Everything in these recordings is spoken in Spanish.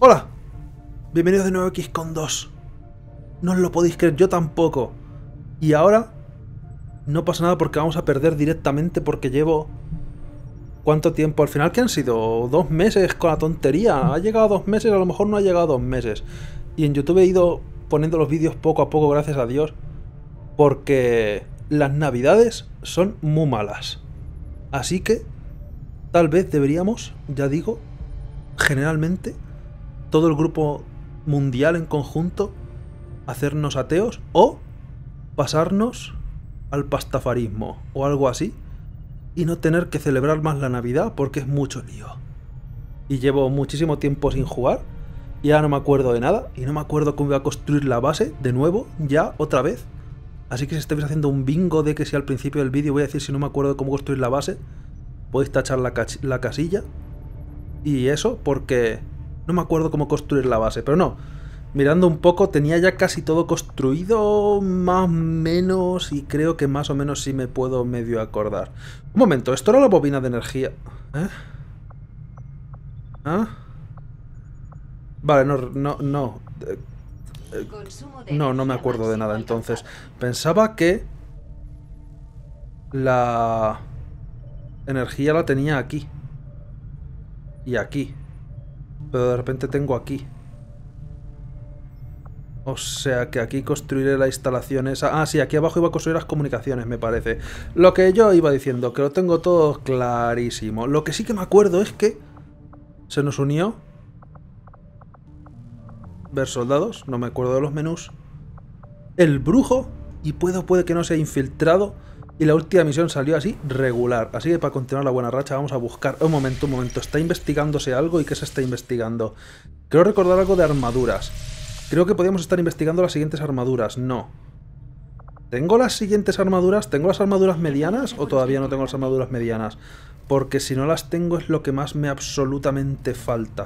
Hola, bienvenidos de nuevo a XCOM 2. No os lo podéis creer, yo tampoco. Y ahora no pasa nada porque vamos a perder directamente porque llevo... ¿Cuánto tiempo? Al final, ¿qué han sido? 2 meses con la tontería. ¿Ha llegado a 2 meses? A lo mejor no ha llegado a 2 meses. Y en YouTube he ido poniendo los vídeos poco a poco, gracias a Dios. Porque las navidades son muy malas. Así que tal vez deberíamos, ya digo, generalmente, todo el grupo mundial en conjunto, hacernos ateos o pasarnos al pastafarismo o algo así y no tener que celebrar más la Navidad porque es mucho lío. Y llevo muchísimo tiempo sin jugar y ya no me acuerdo de nada y no me acuerdo cómo iba a construir la base de nuevo, ya otra vez. Así que si estáis haciendo un bingo de que si al principio del vídeo voy a decir si no me acuerdo de cómo construir la base, podéis tachar la casilla. Y eso porque no me acuerdo cómo construir la base, pero no. Mirando un poco, tenía ya casi todo construido, más o menos, y creo que más o menos sí me puedo medio acordar. Un momento, esto era la bobina de energía. ¿Eh? ¿Ah? Vale, no me acuerdo de nada, entonces. Pensaba que la energía la tenía aquí. Y aquí. Pero de repente tengo aquí. O sea que aquí construiré la instalación esa. Ah, sí, aquí abajo iba a construir las comunicaciones, me parece. Lo que yo iba diciendo, que lo tengo todo clarísimo. Lo que sí que me acuerdo es que se nos unió ver soldados, no me acuerdo de los menús. El brujo, y puede que no se haya infiltrado. Y la última misión salió así, regular. Así que para continuar la buena racha vamos a buscar... Un momento. ¿Está investigándose algo? ¿Y qué se está investigando? Creo recordar algo de armaduras. Creo que podríamos estar investigando las siguientes armaduras. No. ¿Tengo las siguientes armaduras? ¿Tengo las armaduras medianas o todavía no tengo las armaduras medianas? Porque si no las tengo es lo que más me absolutamente falta.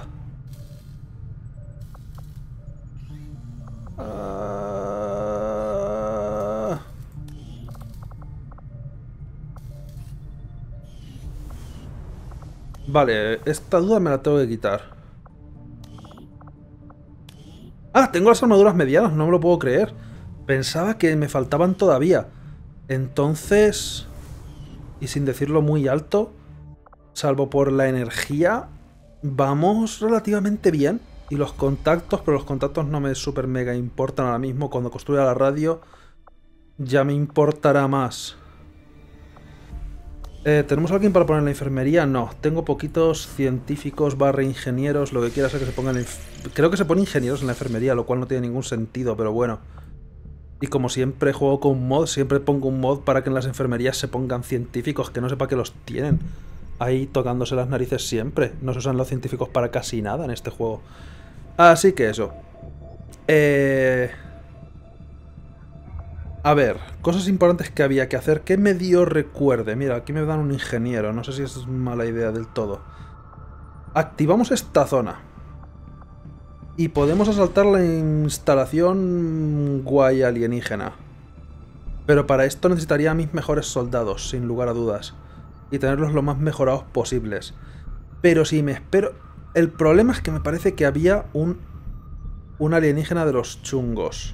Vale, esta duda me la tengo que quitar. ¡Ah! Tengo las armaduras medianas, no me lo puedo creer. Pensaba que me faltaban todavía. Entonces... Y sin decirlo muy alto, salvo por la energía, vamos relativamente bien. Y los contactos, pero los contactos no me super mega importan ahora mismo. Cuando construya la radio, ya me importará más. ¿Tenemos a alguien para poner en la enfermería? No, tengo poquitos científicos / ingenieros, lo que quiera ser que se pongan en... Creo que se pone ingenieros en la enfermería, lo cual no tiene ningún sentido, pero bueno. Y como siempre juego con un mod, siempre pongo un mod para que en las enfermerías se pongan científicos, que no sepa que los tienen. Ahí tocándose las narices siempre. No se usan los científicos para casi nada en este juego. Así que eso. A ver, cosas importantes que había que hacer. Que medio recuerde. Mira, aquí me dan un ingeniero. No sé si es mala idea del todo. Activamos esta zona. Y podemos asaltar la instalación guay alienígena. Pero para esto necesitaría a mis mejores soldados, sin lugar a dudas. Y tenerlos lo más mejorados posibles. Pero si me espero... El problema es que me parece que había un alienígena de los chungos.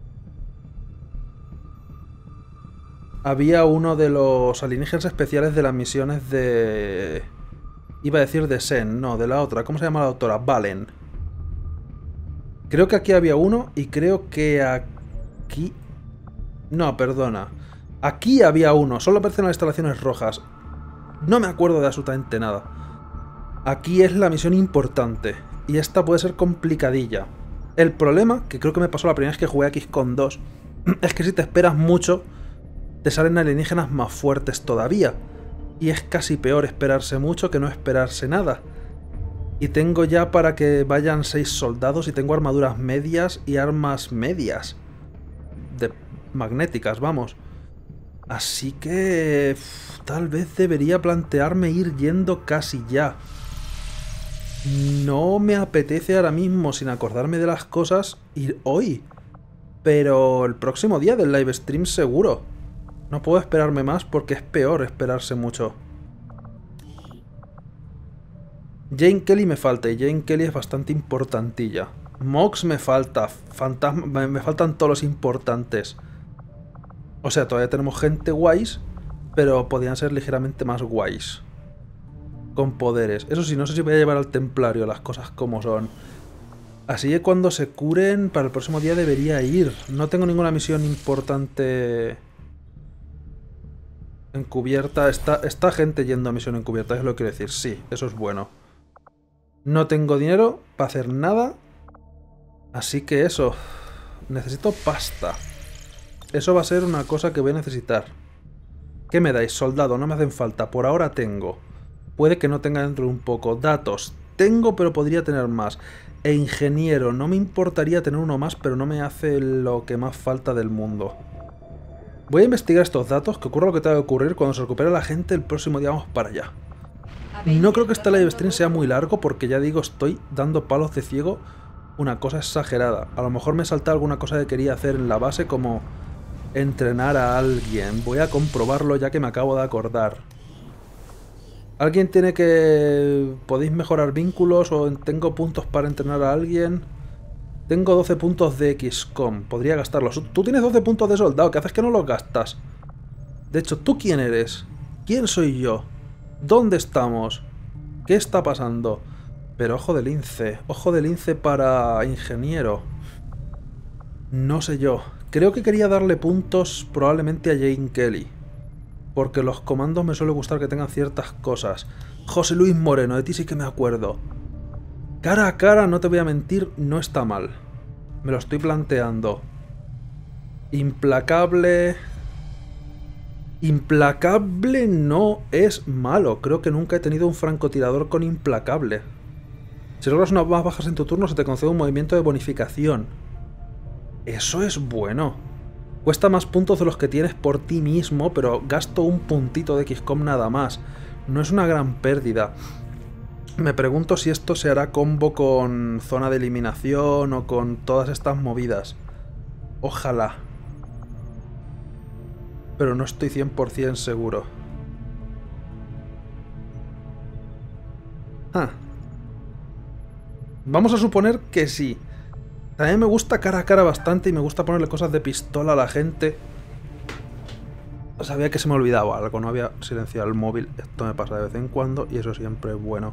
Había uno de los alienígenas especiales de las misiones de... Iba a decir de Sen, no, de la otra. ¿Cómo se llama la doctora? Valen. Creo que aquí había uno y creo que aquí... No, perdona. Aquí había uno, solo aparecen las instalaciones rojas. No me acuerdo de absolutamente nada. Aquí es la misión importante. Y esta puede ser complicadilla. El problema, que creo que me pasó la primera vez que jugué a XCOM 2, es que si te esperas mucho... te salen alienígenas más fuertes todavía. Y es casi peor esperarse mucho que no esperarse nada. Y tengo ya para que vayan 6 soldados y tengo armaduras medias y armas medias. Magnéticas, vamos. Así que... tal vez debería plantearme ir yendo casi ya. No me apetece ahora mismo, sin acordarme de las cosas, ir hoy. Pero el próximo día del live stream seguro. No puedo esperarme más porque es peor esperarse mucho. Jane Kelly me falta, y Jane Kelly es bastante importantilla. Mox me falta, me faltan todos los importantes. O sea, todavía tenemos gente guays, pero podrían ser ligeramente más guays. Con poderes. Eso sí, no sé si voy a llevar al templario, las cosas como son. Así que cuando se curen, para el próximo día debería ir. No tengo ninguna misión importante encubierta. Está gente yendo a misión encubierta, es lo que quiero decir. Sí, eso es bueno. No tengo dinero para hacer nada. Así que eso. Necesito pasta. Eso va a ser una cosa que voy a necesitar. ¿Qué me dais? Soldado, no me hacen falta. Por ahora tengo. Puede que no tenga dentro de un poco. Datos. Tengo, pero podría tener más. E ingeniero. No me importaría tener uno más, pero no me hace lo que más falta del mundo. Voy a investigar estos datos, que ocurra lo que tenga que ocurrir. Cuando se recupere la gente, el próximo día vamos para allá. No creo que este live stream sea muy largo, porque ya digo, estoy dando palos de ciego. Una cosa exagerada. A lo mejor me salta alguna cosa que quería hacer en la base, como entrenar a alguien. Voy a comprobarlo ya que me acabo de acordar. ¿Alguien tiene que... ¿Podéis mejorar vínculos o tengo puntos para entrenar a alguien? Tengo 12 puntos de XCOM. Podría gastarlos. Tú tienes 12 puntos de soldado. ¿Qué haces que no los gastas? De hecho, ¿tú quién eres? ¿Quién soy yo? ¿Dónde estamos? ¿Qué está pasando? Pero ojo de lince. Ojo de lince para ingeniero. No sé yo. Creo que quería darle puntos probablemente a Jane Kelly. Porque los comandos me suele gustar que tengan ciertas cosas. José Luis Moreno, de ti sí que me acuerdo. Cara a cara, no te voy a mentir, no está mal. Me lo estoy planteando. Implacable... Implacable no es malo. Creo que nunca he tenido un francotirador con implacable. Si logras unas más bajas en tu turno, se te concede un movimiento de bonificación. Eso es bueno. Cuesta más puntos de los que tienes por ti mismo, pero gasto un puntito de XCOM nada más. No es una gran pérdida. Me pregunto si esto se hará combo con zona de eliminación o con todas estas movidas. Ojalá. Pero no estoy 100% seguro. Ah. Vamos a suponer que sí. También me gusta cara a cara bastante y me gusta ponerle cosas de pistola a la gente. Sabía que se me olvidaba algo, no había silenciado el móvil. Esto me pasa de vez en cuando y eso siempre es bueno.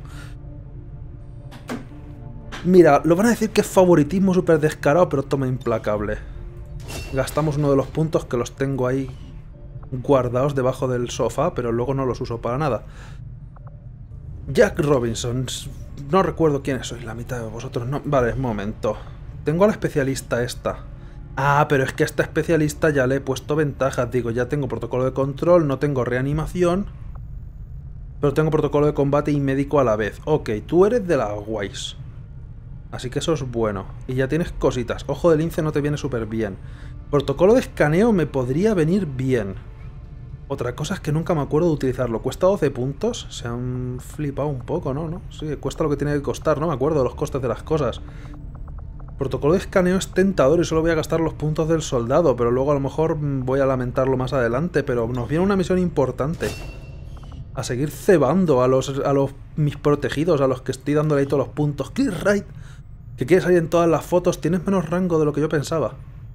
Mira, lo van a decir que es favoritismo súper descarado, pero toma implacable. Gastamos uno de los puntos que los tengo ahí guardados debajo del sofá, pero luego no los uso para nada. Jack Robinson. No recuerdo quiénes sois, la mitad de vosotros no. Vale, un momento. Tengo a la especialista esta. Ah, pero es que a esta especialista ya le he puesto ventajas. Digo, ya tengo protocolo de control, no tengo reanimación, pero tengo protocolo de combate y médico a la vez. Ok, tú eres de las guays. Así que eso es bueno. Y ya tienes cositas. Ojo de lince no te viene súper bien. Protocolo de escaneo me podría venir bien. Otra cosa es que nunca me acuerdo de utilizarlo. Cuesta 12 puntos. Se han flipado un poco, ¿no? Sí, cuesta lo que tiene que costar. No me acuerdo de los costes de las cosas. Protocolo de escaneo es tentador y solo voy a gastar los puntos del soldado, pero luego a lo mejor voy a lamentarlo más adelante, pero nos viene una misión importante. A seguir cebando a mis protegidos, a los que estoy dándole ahí todos los puntos. Clear right, que quieres salir en todas las fotos, tienes menos rango de lo que yo pensaba.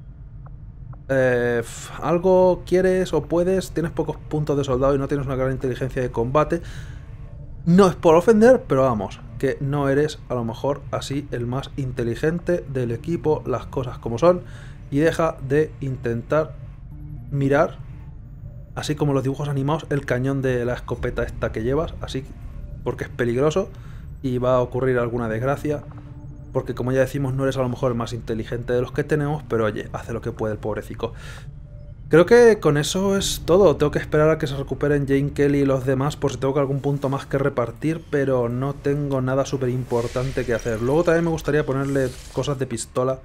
Algo quieres o puedes, tienes pocos puntos de soldado y no tienes una gran inteligencia de combate. No es por ofender, pero vamos, que no eres a lo mejor así el más inteligente del equipo, las cosas como son, y deja de intentar mirar, así como los dibujos animados, el cañón de la escopeta esta que llevas, así, porque es peligroso y va a ocurrir alguna desgracia, porque como ya decimos no eres a lo mejor el más inteligente de los que tenemos, pero oye, hace lo que puede el pobrecico. Creo que con eso es todo. Tengo que esperar a que se recuperen Jane Kelly y los demás por si tengo algún punto más que repartir, pero no tengo nada súper importante que hacer. Luego también me gustaría ponerle cosas de pistola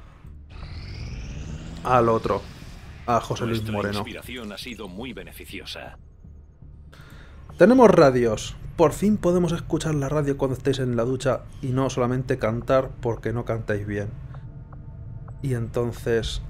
al otro, a José Luis Moreno. Nuestra inspiración ha sido muy beneficiosa. Tenemos radios. Por fin podemos escuchar la radio cuando estéis en la ducha y no solamente cantar porque no cantáis bien. Y entonces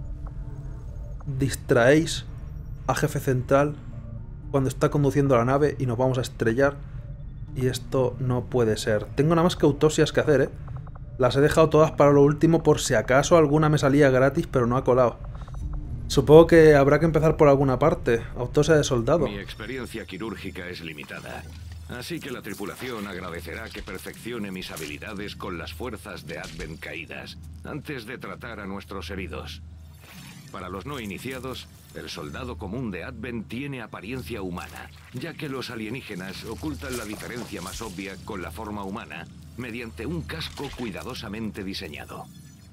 distraéis a Jefe Central cuando está conduciendo la nave y nos vamos a estrellar Y esto no puede ser. Tengo nada más que autopsias que hacer, ¿eh? Las he dejado todas para lo último por si acaso alguna me salía gratis, pero no ha colado. Supongo que habrá que empezar por alguna parte. Autopsia de soldado. Mi experiencia quirúrgica es limitada. Así que la tripulación agradecerá que perfeccione mis habilidades con las fuerzas de Advent caídas, antes de tratar a nuestros heridos. Para los no iniciados, el soldado común de Advent tiene apariencia humana, ya que los alienígenas ocultan la diferencia más obvia con la forma humana mediante un casco cuidadosamente diseñado.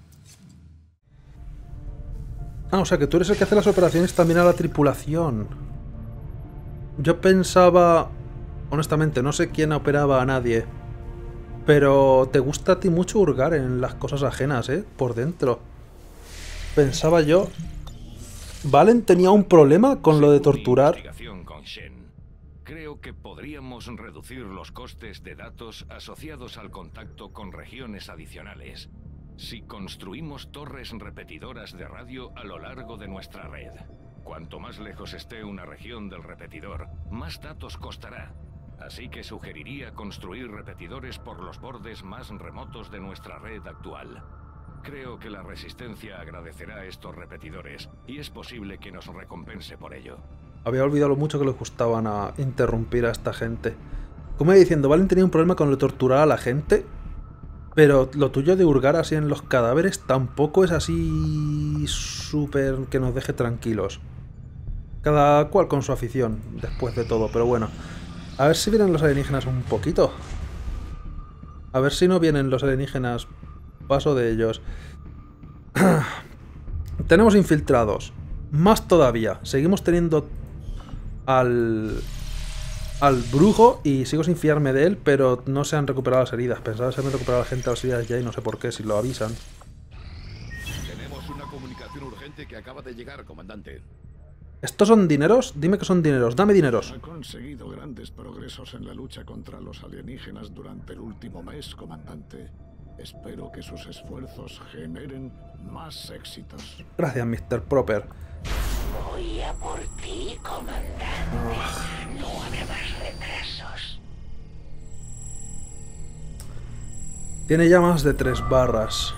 Ah, o sea que tú eres el que hace las operaciones también a la tripulación. Yo pensaba... Honestamente, no sé quién operaba a nadie. Pero te gusta a ti mucho hurgar en las cosas ajenas, ¿eh? Por dentro. Pensaba yo... ¿Valen tenía un problema con lo de torturar? Con Shen, creo que podríamos reducir los costes de datos asociados al contacto con regiones adicionales si construimos torres repetidoras de radio a lo largo de nuestra red. Cuanto más lejos esté una región del repetidor, más datos costará. Así que sugeriría construir repetidores por los bordes más remotos de nuestra red actual. Creo que la Resistencia agradecerá estos repetidores y es posible que nos recompense por ello. Había olvidado lo mucho que les gustaban a interrumpir a esta gente. Como iba diciendo, Valen tenía un problema con lo de torturar a la gente, pero lo tuyo de hurgar así en los cadáveres tampoco es así súper que nos deje tranquilos. Cada cual con su afición, después de todo, pero bueno. A ver si vienen los alienígenas un poquito. A ver si no vienen los alienígenas... Paso de ellos. Tenemos infiltrados. Más todavía. Seguimos teniendo al brujo y sigo sin fiarme de él, pero no se han recuperado las heridas. Pensaba que se han recuperado la gente las heridas ya y no sé por qué, si lo avisan. Tenemos una comunicación urgente que acaba de llegar, comandante. ¿Estos son dineros? Dime que son dineros. Dame dineros. Ha conseguido grandes progresos en la lucha contra los alienígenas durante el último mes, comandante. Espero que sus esfuerzos generen más éxitos. Gracias, Mr. Proper. Voy a por ti, comandante. No habrá más retrasos. Tiene ya más de 3 barras.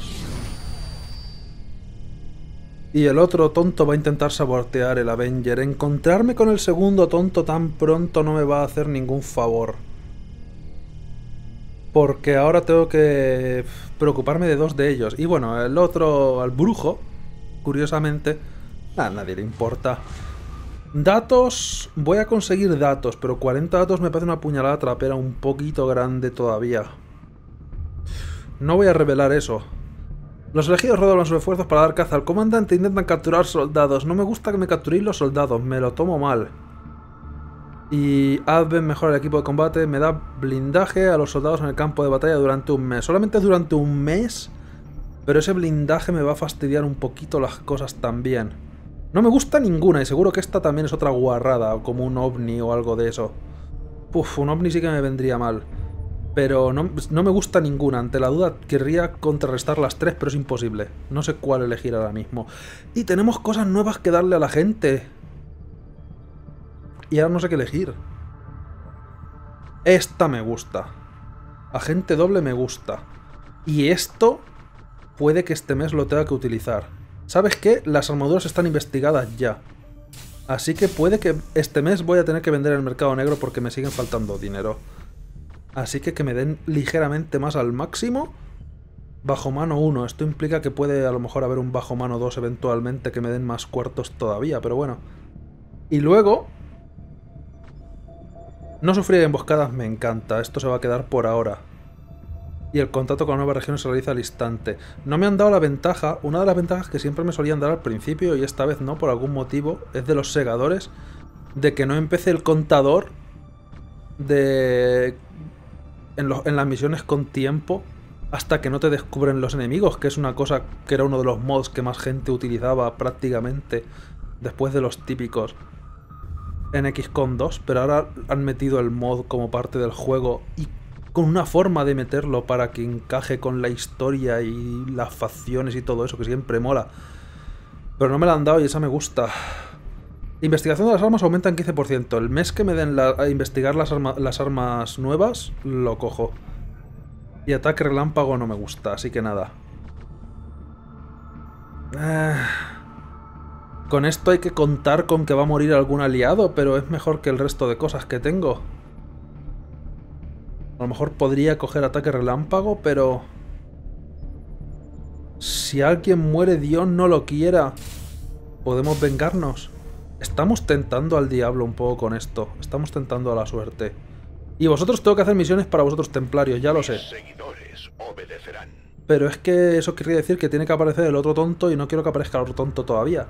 Y el otro tonto va a intentar sabotear el Avenger. Encontrarme con el segundo tonto tan pronto no me va a hacer ningún favor. Porque ahora tengo que preocuparme de 2 de ellos. Y bueno, el otro, al brujo, curiosamente, a nadie le importa. Datos, voy a conseguir datos, pero 40 datos me parece una puñalada trapera un poquito grande todavía. No voy a revelar eso. Los elegidos redoblan sus esfuerzos para dar caza al comandante e intentan capturar soldados. No me gusta que me capturéis los soldados, me lo tomo mal. Y Advent mejora el equipo de combate, me da blindaje a los soldados en el campo de batalla durante un mes. Solamente durante un mes, pero ese blindaje me va a fastidiar un poquito las cosas también. No me gusta ninguna y seguro que esta también es otra guarrada, como un ovni o algo de eso. Uf, un ovni sí que me vendría mal. Pero no me gusta ninguna. Ante la duda querría contrarrestar las 3, pero es imposible. No sé cuál elegir ahora mismo. Y tenemos cosas nuevas que darle a la gente. Y ahora no sé qué elegir. Esta me gusta. Agente doble me gusta. Y esto puede que este mes lo tenga que utilizar. ¿Sabes qué? Las armaduras están investigadas ya. Así que puede que este mes voy a tener que vender en el mercado negro porque me siguen faltando dinero. Así que me den ligeramente más al máximo. Bajo mano 1. Esto implica que puede a lo mejor haber un bajo mano 2 eventualmente que me den más cuartos todavía, pero bueno. Y luego... No sufrir emboscadas me encanta. Esto se va a quedar por ahora. Y el contacto con la nueva región se realiza al instante. No me han dado la ventaja. Una de las ventajas que siempre me solían dar al principio, y esta vez no, por algún motivo, es de los segadores, de que no empecé el contador de... en las misiones con tiempo hasta que no te descubren los enemigos, que es una cosa que era uno de los mods que más gente utilizaba prácticamente después de los típicos en XCOM 2, pero ahora han metido el mod como parte del juego y con una forma de meterlo para que encaje con la historia y las facciones y todo eso, que siempre mola. Pero no me la han dado y esa me gusta. Investigación de las armas aumenta en 15%. El mes que me den a investigar las armas nuevas, lo cojo. Y ataque relámpago no me gusta, así que nada. Con esto hay que contar con que va a morir algún aliado, pero es mejor que el resto de cosas que tengo. A lo mejor podría coger ataque relámpago, pero... Si alguien muere, Dios no lo quiera. Podemos vengarnos. Estamos tentando al diablo un poco con esto. Estamos tentando a la suerte. Y vosotros tengo que hacer misiones para vosotros templarios, ya lo sé. Seguidores obedecerán. Pero es que eso querría decir que tiene que aparecer el otro tonto y no quiero que aparezca el otro tonto todavía.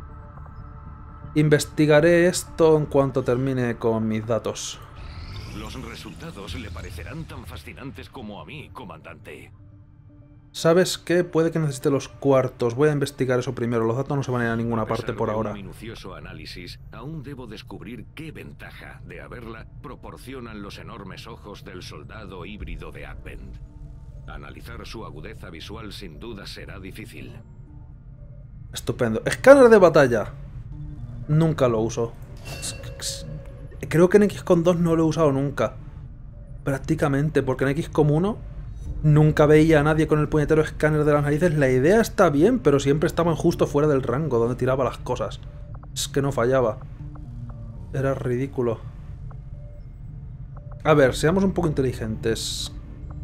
Investigaré esto en cuanto termine con mis datos. Los resultados le parecerán tan fascinantes como a mí, comandante. ¿Sabes qué? Puede que necesite los cuartos. Voy a investigar eso primero. Los datos no se van a ir a ninguna parte por ahora. A pesar de un minucioso análisis, aún debo descubrir qué ventaja de haberla proporcionan los enormes ojos del soldado híbrido de Advent. Analizar su agudeza visual sin duda será difícil. Estupendo. Escáner de batalla. Nunca lo uso. Creo que en XCOM 2 no lo he usado nunca. Prácticamente, porque en XCOM 1 nunca veía a nadie con el puñetero escáner de las narices. La idea está bien, pero siempre estaban justo fuera del rango donde tiraba las cosas. Es que no fallaba. Era ridículo. A ver, seamos un poco inteligentes.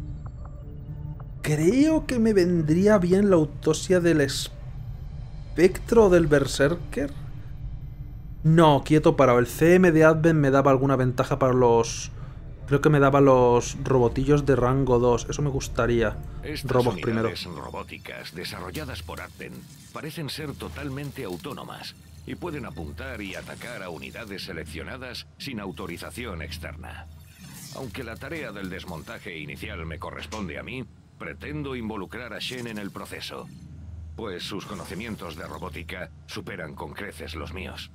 Creo que me vendría bien la autopsia del espectro del berserker. No, quieto parado. El CM de Advent me daba alguna ventaja para los... Creo que me daba los robotillos de rango 2. Eso me gustaría. Estas unidades robóticas desarrolladas por Advent parecen ser totalmente autónomas y pueden apuntar y atacar a unidades seleccionadas sin autorización externa. Aunque la tarea del desmontaje inicial me corresponde a mí, pretendo involucrar a Shen en el proceso, pues sus conocimientos de robótica superan con creces los míos.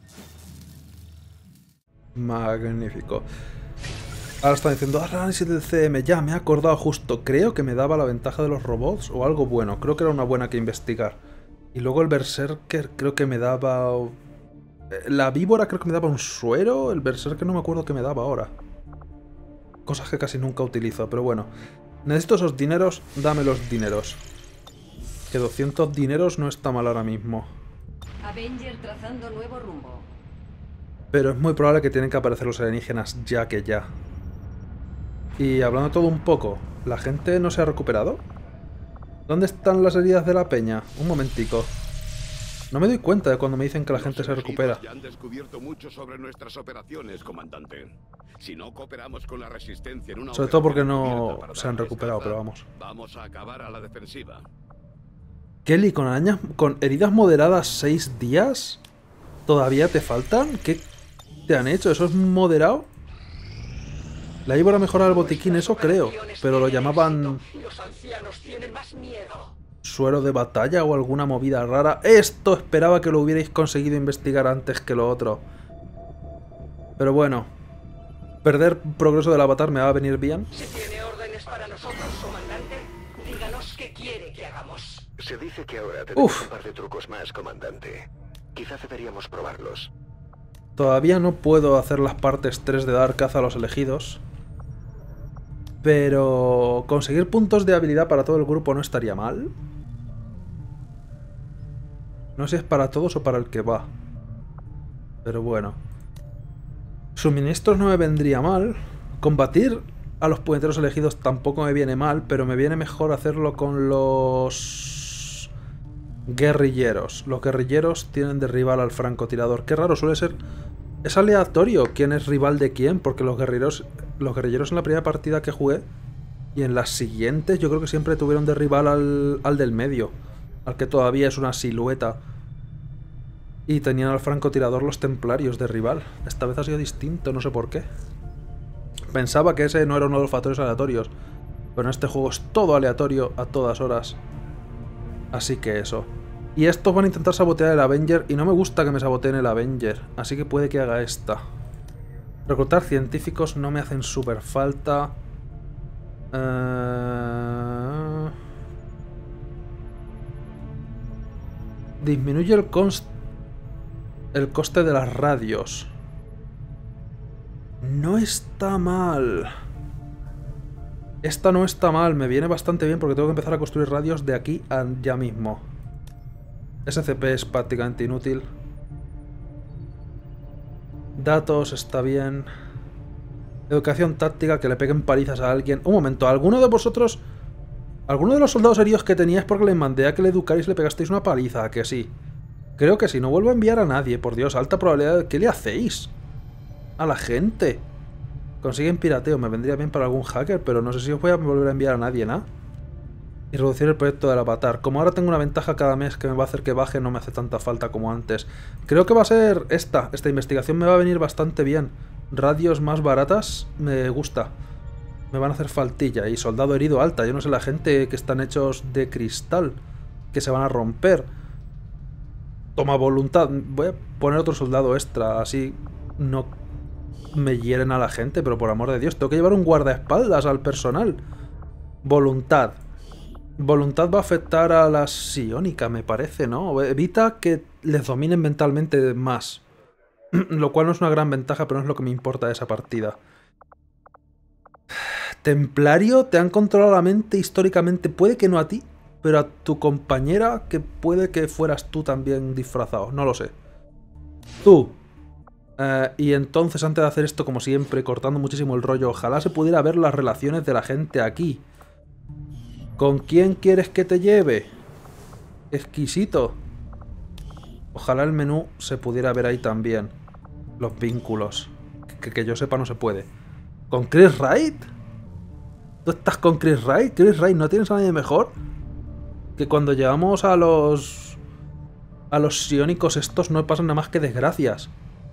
Magnífico. Ahora está diciendo, análisis del CM, ya me he acordado justo. Creo que me daba la ventaja de los robots o algo bueno. Creo que era una buena que investigar. Y luego el berserker creo que me daba... La víbora creo que me daba un suero. El berserker no me acuerdo qué me daba ahora. Cosas que casi nunca utilizo, pero bueno. Necesito esos dineros, dame los dineros. Que 200 dineros no está mal ahora mismo. Avenger trazando nuevo rumbo. Pero es muy probable que tienen que aparecer los alienígenas ya que ya. Y hablando todo un poco, ¿la gente no se ha recuperado? ¿Dónde están las heridas de la peña? Un momentico. No me doy cuenta de cuando me dicen que la gente se recupera. Ya han descubierto mucho sobre nuestras operaciones, comandante. Si no cooperamos con la resistencia en una sobre todo porque no se han recuperado, pero vamos. Vamos a acabar a la defensiva. Kelly, con arañas, con heridas moderadas 6 días. ¿Todavía te faltan? ¿Qué te han hecho? ¿Eso es moderado? La víbora mejora el botiquín, eso creo. Pero lo llamaban... Los ancianos tienen más miedo. ¿Suero de batalla o alguna movida rara? Esto esperaba que lo hubierais conseguido investigar antes que lo otro. Pero bueno. Perder progreso del avatar me va a venir bien. Si tiene órdenes para nosotros, comandante, díganos qué quiere que hagamos. Se dice que ahora tenemos un par de trucos más, comandante. Quizá deberíamos probarlos. Todavía no puedo hacer las partes 3 de dar caza a los elegidos. Pero conseguir puntos de habilidad para todo el grupo no estaría mal. No sé si es para todos o para el que va. Pero bueno. Suministros no me vendría mal. Combatir a los puñeteros elegidos tampoco me viene mal, pero me viene mejor hacerlo con los... guerrilleros. Los guerrilleros tienen de rival al francotirador. Qué raro, suele ser... Es aleatorio quién es rival de quién, porque los guerrilleros en la primera partida que jugué y en las siguientes yo creo que siempre tuvieron de rival al del medio, al que todavía es una silueta. Y tenían al francotirador los templarios de rival. Esta vez ha sido distinto, no sé por qué. Pensaba que ese no era uno de los factores aleatorios, pero en este juego es todo aleatorio a todas horas. Así que eso. Y estos van a intentar sabotear el Avenger y no me gusta que me saboteen el Avenger, así que puede que haga esta. Reclutar científicos no me hacen súper falta. Disminuye el El coste de las radios. No está mal. Esta no está mal, me viene bastante bien porque tengo que empezar a construir radios de aquí a ya mismo. SCP es prácticamente inútil. Datos está bien. Educación táctica, que le peguen palizas a alguien. Un momento, ¿alguno de vosotros... ¿Alguno de los soldados heridos que teníais porque les mandé a que le educarais y le pegasteis una paliza? ¿A que sí? Creo que sí, no vuelvo a enviar a nadie, por Dios, alta probabilidad. ¿Qué le hacéis a la gente? Consiguen pirateo, me vendría bien para algún hacker, pero no sé si os voy a volver a enviar a nadie, ¿no? Y reducir el proyecto del avatar. Como ahora tengo una ventaja cada mes que me va a hacer que baje, no me hace tanta falta como antes. Creo que va a ser esta investigación me va a venir bastante bien. Radios más baratas, me gusta. Me van a hacer faltilla. Y soldado herido alta, yo no sé la gente que están hechos de cristal, que se van a romper. Toma voluntad. Voy a poner otro soldado extra, así no me hieren a la gente, pero por amor de Dios, tengo que llevar un guardaespaldas al personal. Voluntad. Voluntad va a afectar a la psiónica, me parece, ¿no? Evita que les dominen mentalmente más. Lo cual no es una gran ventaja, pero no es lo que me importa de esa partida. Templario, te han controlado la mente históricamente. Puede que no a ti, pero a tu compañera, que puede que fueras tú también disfrazado. No lo sé. Tú. Y entonces, antes de hacer esto, como siempre, cortando muchísimo el rollo, ojalá se pudiera ver las relaciones de la gente aquí. ¿Con quién quieres que te lleve? Exquisito. Ojalá el menú se pudiera ver ahí también. Los vínculos. Que yo sepa no se puede. ¿Con Chris Wright? ¿Tú estás con Chris Wright? Chris Wright, ¿no tienes a nadie mejor? Que cuando llegamos a los... a los psiónicos estos no pasan nada más que desgracias.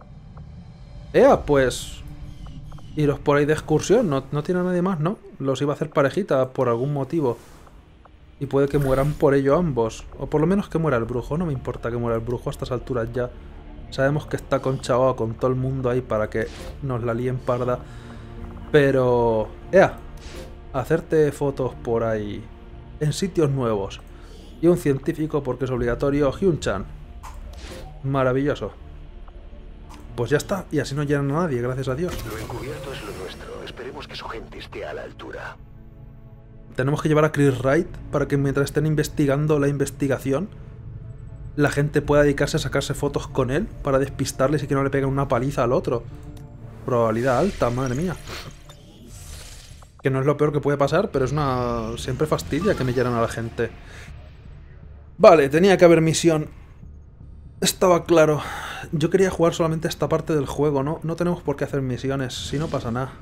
Pues... iros por ahí de excursión. No tiene a nadie más, ¿no? Los iba a hacer parejita por algún motivo. Y puede que mueran por ello ambos. O por lo menos que muera el brujo. No me importa que muera el brujo a estas alturas ya. Sabemos que está conchavado con todo el mundo ahí para que nos la líen parda. Pero... hacerte fotos por ahí. En sitios nuevos. Y un científico porque es obligatorio. Hyun-chan. Maravilloso. Pues ya está. Y así no llenan a nadie, gracias a Dios. Lo encubierto es lo nuestro. Esperemos que su gente esté a la altura. Tenemos que llevar a Chris Wright para que mientras estén investigando la investigación, la gente pueda dedicarse a sacarse fotos con él para despistarles y que no le peguen una paliza al otro. Probabilidad alta, madre mía. Que no es lo peor que puede pasar, pero es una... siempre fastidia que me hieran a la gente. Vale, tenía que haber misión. Estaba claro. Yo quería jugar solamente esta parte del juego, ¿no? No tenemos por qué hacer misiones, si no pasa nada.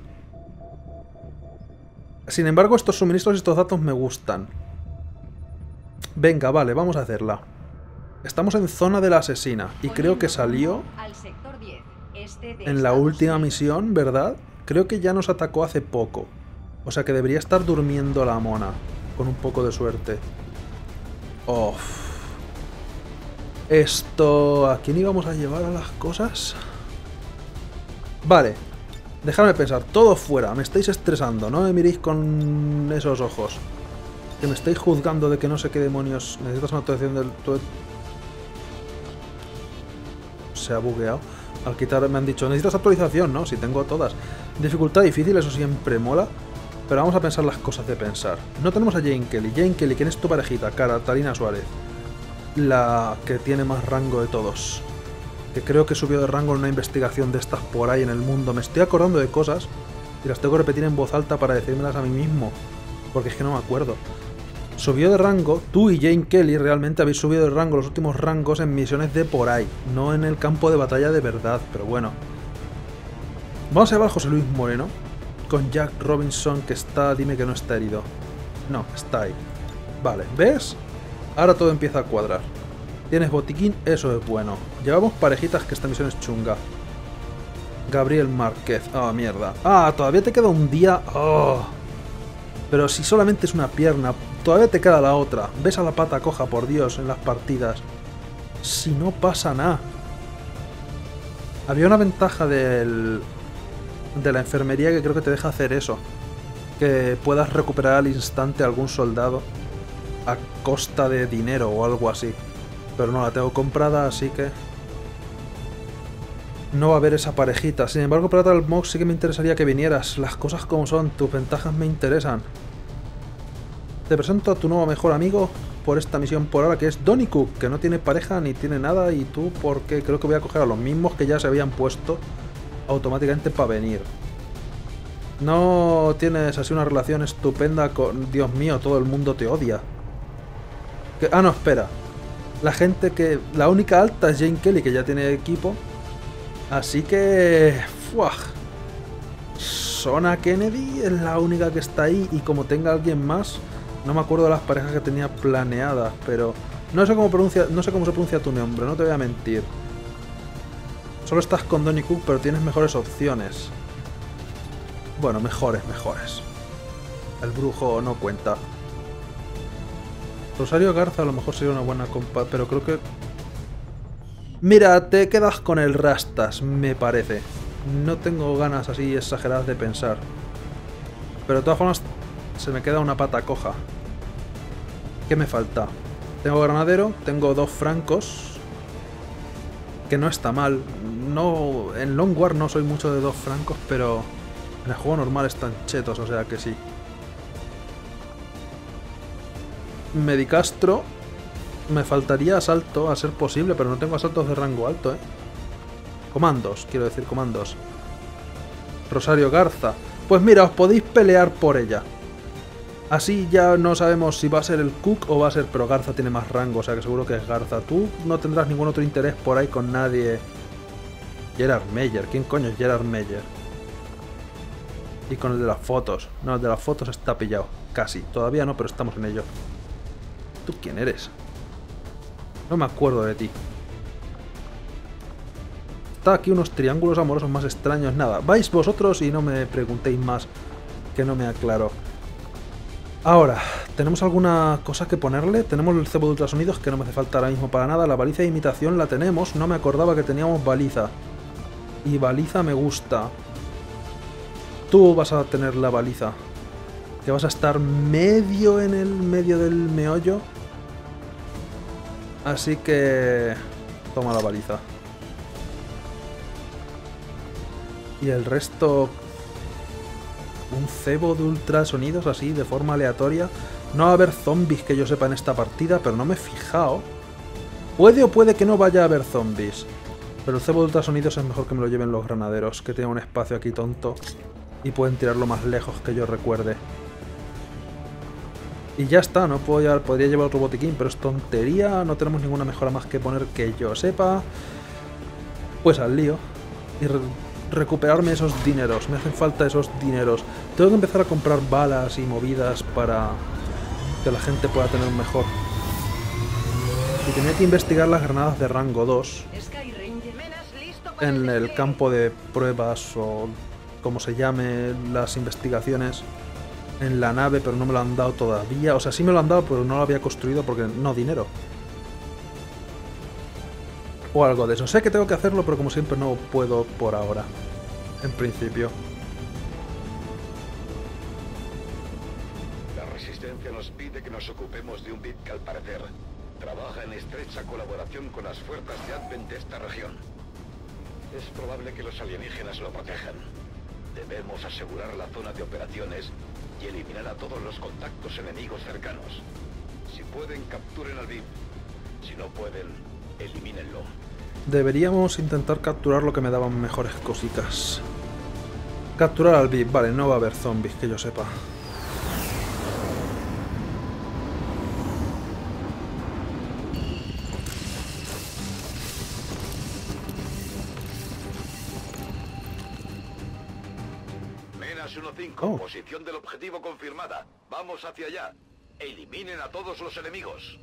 Sin embargo, estos suministros y estos datos me gustan. Venga, vale, vamos a hacerla. Estamos en zona de la asesina y creo que salió en la última misión, ¿verdad? Creo que ya nos atacó hace poco. O sea que debería estar durmiendo la mona, con un poco de suerte. Esto... ¿a quién íbamos a llevar a las cosas? Vale. Dejadme pensar. Todo fuera. Me estáis estresando. No me miréis con esos ojos. Que me estáis juzgando de que no sé qué demonios... Necesitas una actualización del... Se ha bugueado. Al quitar me han dicho, necesitas actualización, ¿no? Si tengo todas. Dificultad difícil, eso siempre mola. Pero vamos a pensar las cosas de pensar. No tenemos a Jane Kelly. Jane Kelly, ¿quién es tu parejita? Catalina Suárez. La que tiene más rango de todos. Que creo que subió de rango en una investigación de estas por ahí en el mundo. Me estoy acordando de cosas y las tengo que repetir en voz alta para decírmelas a mí mismo. Porque es que no me acuerdo. Subió de rango. Tú y Jane Kelly realmente habéis subido de rango los últimos rangos en misiones de por ahí. No en el campo de batalla de verdad. Pero bueno. Vamos a llevar a José Luis Moreno. Con Jack Robinson que está... Dime que no está herido. No, está ahí. Vale, ¿ves? Ahora todo empieza a cuadrar. Tienes botiquín, eso es bueno. Llevamos parejitas que esta misión es chunga. Gabriel Márquez. Mierda. Todavía te queda un día. Pero si solamente es una pierna, todavía te queda la otra. Ves a la pata coja, por Dios, en las partidas. Si no pasa nada. Había una ventaja de la enfermería que creo que te deja hacer eso. Que puedas recuperar al instante a algún soldado a costa de dinero o algo así. Pero no la tengo comprada, así que... no va a haber esa parejita. Sin embargo, para el Mox sí que me interesaría que vinieras. Las cosas como son, tus ventajas me interesan. Te presento a tu nuevo mejor amigo por esta misión por ahora, que es Donnie Cook, que no tiene pareja ni tiene nada. Y tú, porque creo que voy a coger a los mismos que ya se habían puesto automáticamente para venir. No tienes así una relación estupenda con... Dios mío, todo el mundo te odia. Ah, no, espera. La gente que... La única alta es Jane Kelly, que ya tiene equipo. Así que... ¡Fuah! Sona Kennedy es la única que está ahí. Y como tenga alguien más... No me acuerdo de las parejas que tenía planeadas, pero... No sé cómo se pronuncia tu nombre, no te voy a mentir. Solo estás con Donnie Cook, pero tienes mejores opciones. Bueno, mejores. El brujo no cuenta. Rosario Garza a lo mejor sería una buena compa, pero creo que... Mira, te quedas con el Rastas, me parece. No tengo ganas así exageradas de pensar. Pero de todas formas, se me queda una pata coja. ¿Qué me falta? Tengo granadero, tengo 2 francos. Que no está mal. No, en Long War no soy mucho de 2 francos, pero en el juego normal están chetos, o sea que sí. Medicastro. Me faltaría asalto, a ser posible, pero no tengo asaltos de rango alto, Comandos, quiero decir comandos. Rosario Garza. Pues mira, os podéis pelear por ella. Así ya no sabemos si va a ser el Cook o va a ser... Pero Garza tiene más rango, o sea que seguro que es Garza. Tú no tendrás ningún otro interés por ahí con nadie. Gerard Meyer. ¿Quién coño es Gerard Meyer? Y con el de las fotos. No, el de las fotos está pillado. Casi. Todavía no, pero estamos en ello. ¿Tú quién eres? No me acuerdo de ti. Está aquí unos triángulos amorosos más extraños. Nada, vais vosotros y no me preguntéis más, que no me aclaro. Ahora, ¿tenemos alguna cosa que ponerle? Tenemos el cebo de ultrasonidos, que no me hace falta ahora mismo para nada. La baliza de imitación la tenemos. No me acordaba que teníamos baliza. Y baliza me gusta. Tú vas a tener la baliza. Que vas a estar medio en el medio del meollo. Así que... Toma la baliza. Y el resto... Un cebo de ultrasonidos así, de forma aleatoria. No va a haber zombies que yo sepa en esta partida, pero no me he fijado. Puede o puede que no vaya a haber zombies. Pero el cebo de ultrasonidos es mejor que me lo lleven los granaderos, que tienen un espacio aquí tonto. Y pueden tirarlo más lejos que yo recuerde. Y ya está, no puedo podría llevar otro botiquín, pero es tontería. No tenemos ninguna mejora más que poner que yo sepa. Pues al lío. Y recuperarme esos dineros. Me hacen falta esos dineros. Tengo que empezar a comprar balas y movidas para que la gente pueda tener mejor. Y tenía que investigar las granadas de rango 2 en el campo de pruebas o como se llame las investigaciones en la nave, pero no me lo han dado todavía. O sea, sí me lo han dado, pero no lo había construido porque no dinero. O algo de eso. Sé que tengo que hacerlo, pero como siempre no puedo por ahora. En principio. La Resistencia nos pide que nos ocupemos de un bit que al parecer trabaja en estrecha colaboración con las fuerzas de Advent de esta región. Es probable que los alienígenas lo protejan. Debemos asegurar la zona de operaciones y eliminar a todos los contactos enemigos cercanos. Si pueden, capturen al VIP. Si no pueden, elimínenlo. Deberíamos intentar capturar lo que me daban mejores cositas. Capturar al VIP. Vale, no va a haber zombies, que yo sepa. Menas 1-5, posición del objetivo confirmada. Vamos hacia allá. Eliminen a todos los enemigos.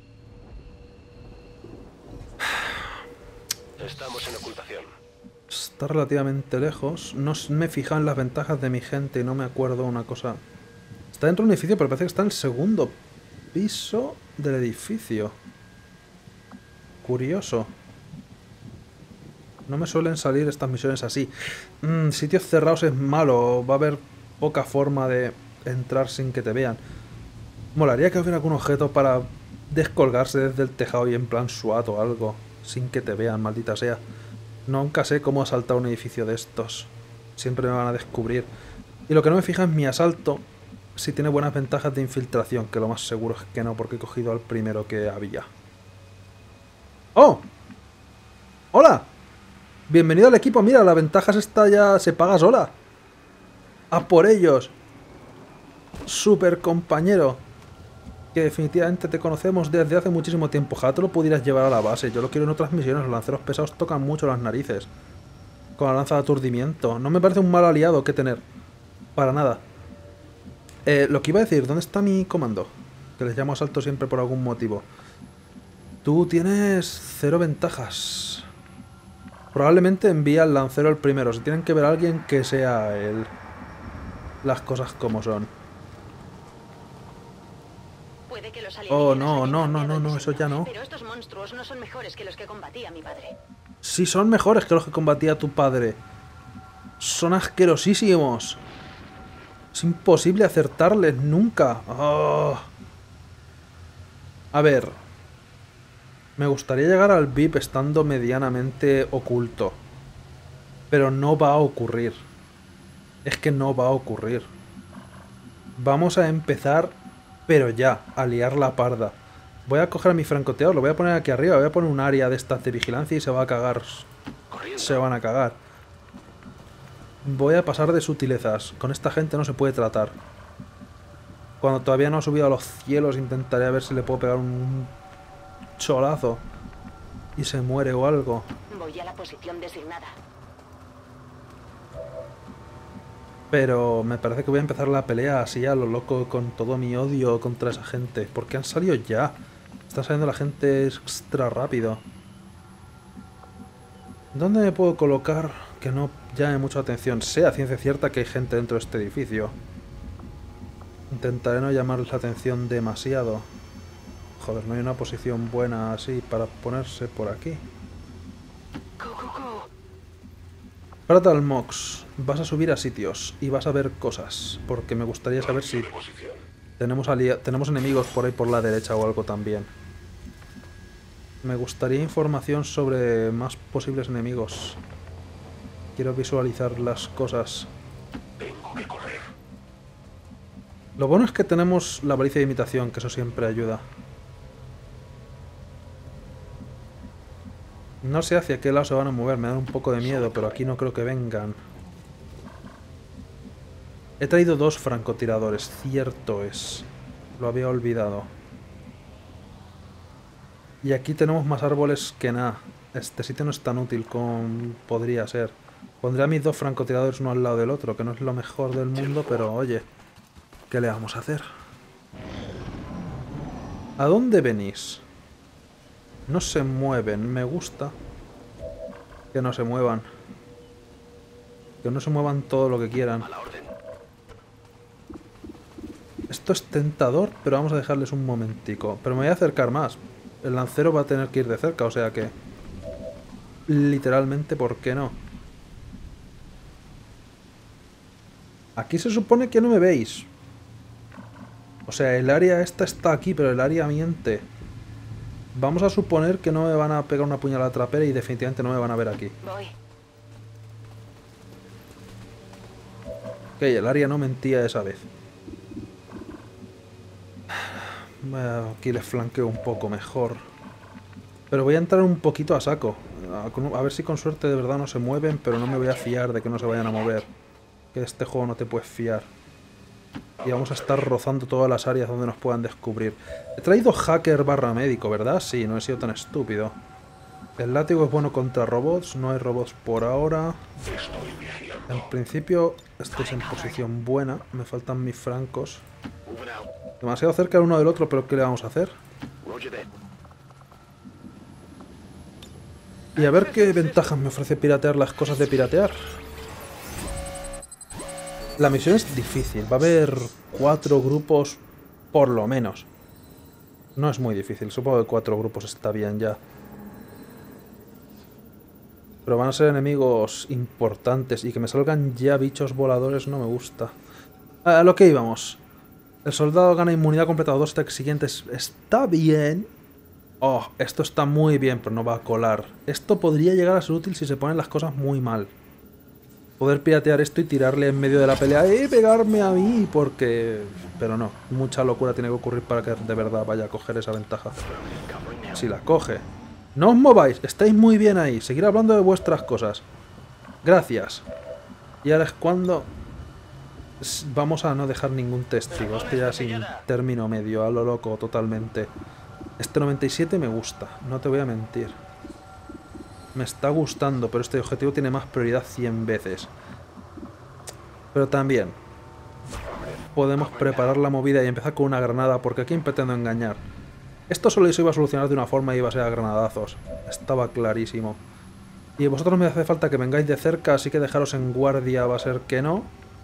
Estamos en ocultación. Está relativamente lejos. No me he fijado en las ventajas de mi gente y no me acuerdo una cosa. Está dentro de un edificio, pero parece que está en el segundo piso del edificio. Curioso. No me suelen salir estas misiones así. Sitios cerrados es malo. Va a haber poca forma de entrar sin que te vean. Molaría que hubiera algún objeto para descolgarse desde el tejado y en plan SWAT o algo. Sin que te vean, maldita sea. Nunca sé cómo asaltar un edificio de estos. Siempre me van a descubrir. Y lo que no me fija es mi asalto, si tiene buenas ventajas de infiltración, que lo más seguro es que no, porque he cogido al primero que había. ¡Oh! ¡Hola! Bienvenido al equipo. Mira, la ventaja esta ya se paga sola. ¡A por ellos! Super compañero. Que definitivamente te conocemos desde hace muchísimo tiempo. Ojalá te lo pudieras llevar a la base. Yo lo quiero en otras misiones. Los lanceros pesados tocan mucho las narices. Con la lanza de aturdimiento. No me parece un mal aliado que tener. Para nada. Lo que iba a decir, ¿dónde está mi comando? Que les llamo asalto siempre por algún motivo. Tú tienes 0 ventajas. Probablemente envía al lancero el primero. Si tienen que ver a alguien que sea él. Las cosas como son. Puede que los Oh, alienígenas no, hayan no, no, cambiado no, el no, diseño, eso ya no. Pero estos monstruos no son mejores que los que combatía mi padre. Sí, son mejores que los que combatía tu padre. Son asquerosísimos. Es imposible acertarles nunca. Oh. A ver. Me gustaría llegar al VIP estando medianamente oculto. Pero no va a ocurrir. Es que no va a ocurrir. Vamos a empezar, pero ya, a liar la parda. Voy a coger a mi francotirador, lo voy a poner aquí arriba. Voy a poner un área de estas de vigilancia y se va a cagar. Se van a cagar. Voy a pasar de sutilezas. Con esta gente no se puede tratar. Cuando todavía no ha subido a los cielos intentaré a ver si le puedo pegar un cholazo. Y se muere o algo. Voy a la posición designada. Pero me parece que voy a empezar la pelea así a lo loco con todo mi odio contra esa gente. ¿Por qué han salido ya? Está saliendo la gente extra rápido. ¿Dónde me puedo colocar que no llame mucha atención? Sé a ciencia cierta que hay gente dentro de este edificio. Intentaré no llamarles la atención demasiado. Joder, no hay una posición buena así para ponerse por aquí. Pratal Mox, vas a subir a sitios y vas a ver cosas, porque me gustaría saber si tenemos enemigos por ahí por la derecha o algo también. Me gustaría información sobre más posibles enemigos. Quiero visualizar las cosas. Lo bueno es que tenemos la baliza de imitación, que eso siempre ayuda. No sé hacia qué lado se van a mover, me dan un poco de miedo, pero aquí no creo que vengan. He traído 2 francotiradores, cierto es. Lo había olvidado. Y aquí tenemos más árboles que nada. Este sitio no es tan útil como podría ser. Pondré a mis 2 francotiradores uno al lado del otro, que no es lo mejor del mundo, pero oye, ¿qué le vamos a hacer? ¿A dónde venís? No se mueven, me gusta que no se muevan. Que no se muevan todo lo que quieran. Esto es tentador, pero vamos a dejarles un momentico. Pero me voy a acercar más. El lancero va a tener que ir de cerca, o sea que... literalmente, ¿por qué no? Aquí se supone que no me veis. O sea, el área esta está aquí, pero el área miente. Vamos a suponer que no me van a pegar una puñalada trapera y definitivamente no me van a ver aquí. Voy. Ok, el área no mentía esa vez. Aquí les flanqueo un poco mejor. Pero voy a entrar un poquito a saco. A ver si con suerte de verdad no se mueven, pero no me voy a fiar de que no se vayan a mover. Que de este juego no te puedes fiar. Y vamos a estar rozando todas las áreas donde nos puedan descubrir. He traído hacker barra médico, ¿verdad? Sí, no he sido tan estúpido. El látigo es bueno contra robots. No hay robots por ahora. En principio estáis en posición buena. Me faltan mis francos. Demasiado cerca el uno del otro, pero ¿qué le vamos a hacer? Y a ver qué ventajas me ofrece piratear las cosas de piratear. La misión es difícil, va a haber 4 grupos por lo menos. No es muy difícil, supongo que 4 grupos está bien ya. Pero van a ser enemigos importantes y que me salgan ya bichos voladores no me gusta. A lo que íbamos. El soldado gana inmunidad completa a 2 attacks siguientes. Está bien. Oh, esto está muy bien, pero no va a colar. Esto podría llegar a ser útil si se ponen las cosas muy mal. Poder piratear esto y tirarle en medio de la pelea y pegarme a mí, porque... Pero no, mucha locura tiene que ocurrir para que de verdad vaya a coger esa ventaja. Si la coge. No os mováis, estáis muy bien ahí. Seguir hablando de vuestras cosas. Gracias. Y ahora es cuando... Vamos a no dejar ningún testigo. Este ya sin término medio, a lo loco totalmente. Este 97 me gusta, no te voy a mentir. Me está gustando, pero este objetivo tiene más prioridad 100 veces. Pero también podemos preparar la movida y empezar con una granada, porque aquí pretendo engañar. Esto solo se iba a solucionar de una forma y iba a ser a granadazos. Estaba clarísimo. Y vosotros me hace falta que vengáis de cerca, así que dejaros en guardia va a ser que no.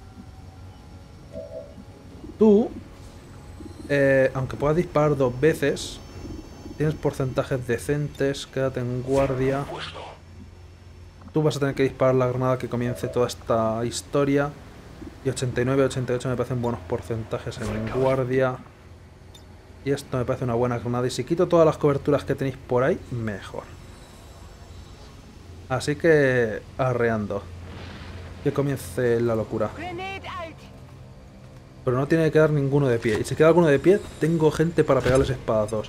Tú, aunque puedas disparar 2 veces, tienes porcentajes decentes, quédate en guardia. Tú vas a tener que disparar la granada que comience toda esta historia. Y 89 y 88 me parecen buenos porcentajes en guardia. Y esto me parece una buena granada. Y si quito todas las coberturas que tenéis por ahí, mejor. Así que arreando. Que comience la locura. Pero no tiene que quedar ninguno de pie. Y si queda alguno de pie, tengo gente para pegarles espadazos.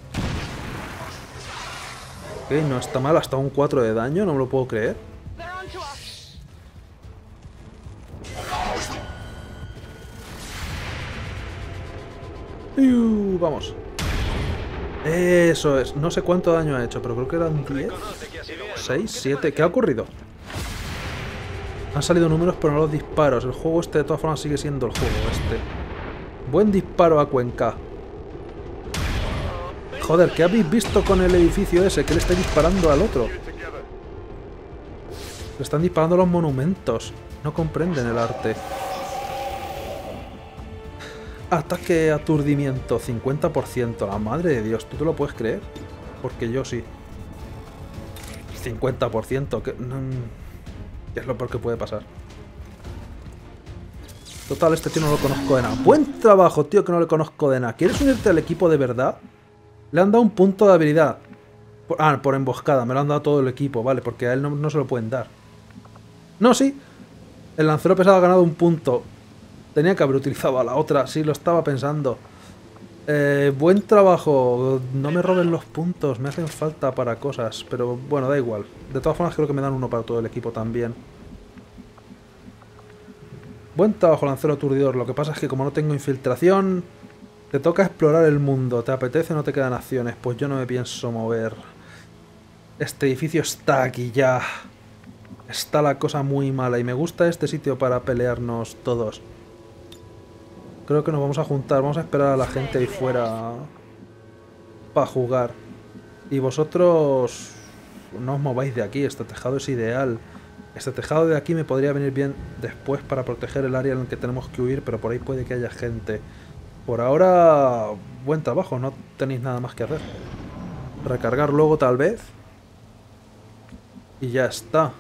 Ok, no está mal. Hasta un 4 de daño, no me lo puedo creer. Vamos. Eso es. No sé cuánto daño ha hecho, pero creo que eran 10, 6, 7. ¿Qué ha ocurrido? Han salido números, pero no los disparos. El juego este de todas formas sigue siendo el juego este. Buen disparo a Cuenca. Joder, ¿qué habéis visto con el edificio ese? Que le está disparando al otro. Le están disparando los monumentos. No comprenden el arte. Ataque aturdimiento, 50%. La madre de Dios, ¿tú te lo puedes creer? Porque yo sí. 50%, que es lo peor que puede pasar. Total, este tío no lo conozco de nada. Buen trabajo, tío, que no le conozco de nada. ¿Quieres unirte al equipo de verdad? Le han dado un punto de habilidad. Por emboscada, me lo han dado todo el equipo, vale, porque a él no se lo pueden dar. No, sí. El lancero pesado ha ganado un punto. Tenía que haber utilizado a la otra, sí, lo estaba pensando. Buen trabajo. No me roben los puntos, me hacen falta para cosas. Pero bueno, da igual. De todas formas creo que me dan uno para todo el equipo también. Buen trabajo, lancero aturdidor. Lo que pasa es que como no tengo infiltración, te toca explorar el mundo. ¿Te apetece o no te quedan acciones? Pues yo no me pienso mover. Este edificio está aquí ya. Está la cosa muy mala y me gusta este sitio para pelearnos todos. Creo que nos vamos a juntar, vamos a esperar a la gente ahí fuera para jugar. Y vosotros no os mováis de aquí, este tejado es ideal. Este tejado de aquí me podría venir bien después para proteger el área en el que tenemos que huir, pero por ahí puede que haya gente. Por ahora, buen trabajo, no tenéis nada más que hacer. Recargar luego tal vez. Y ya está.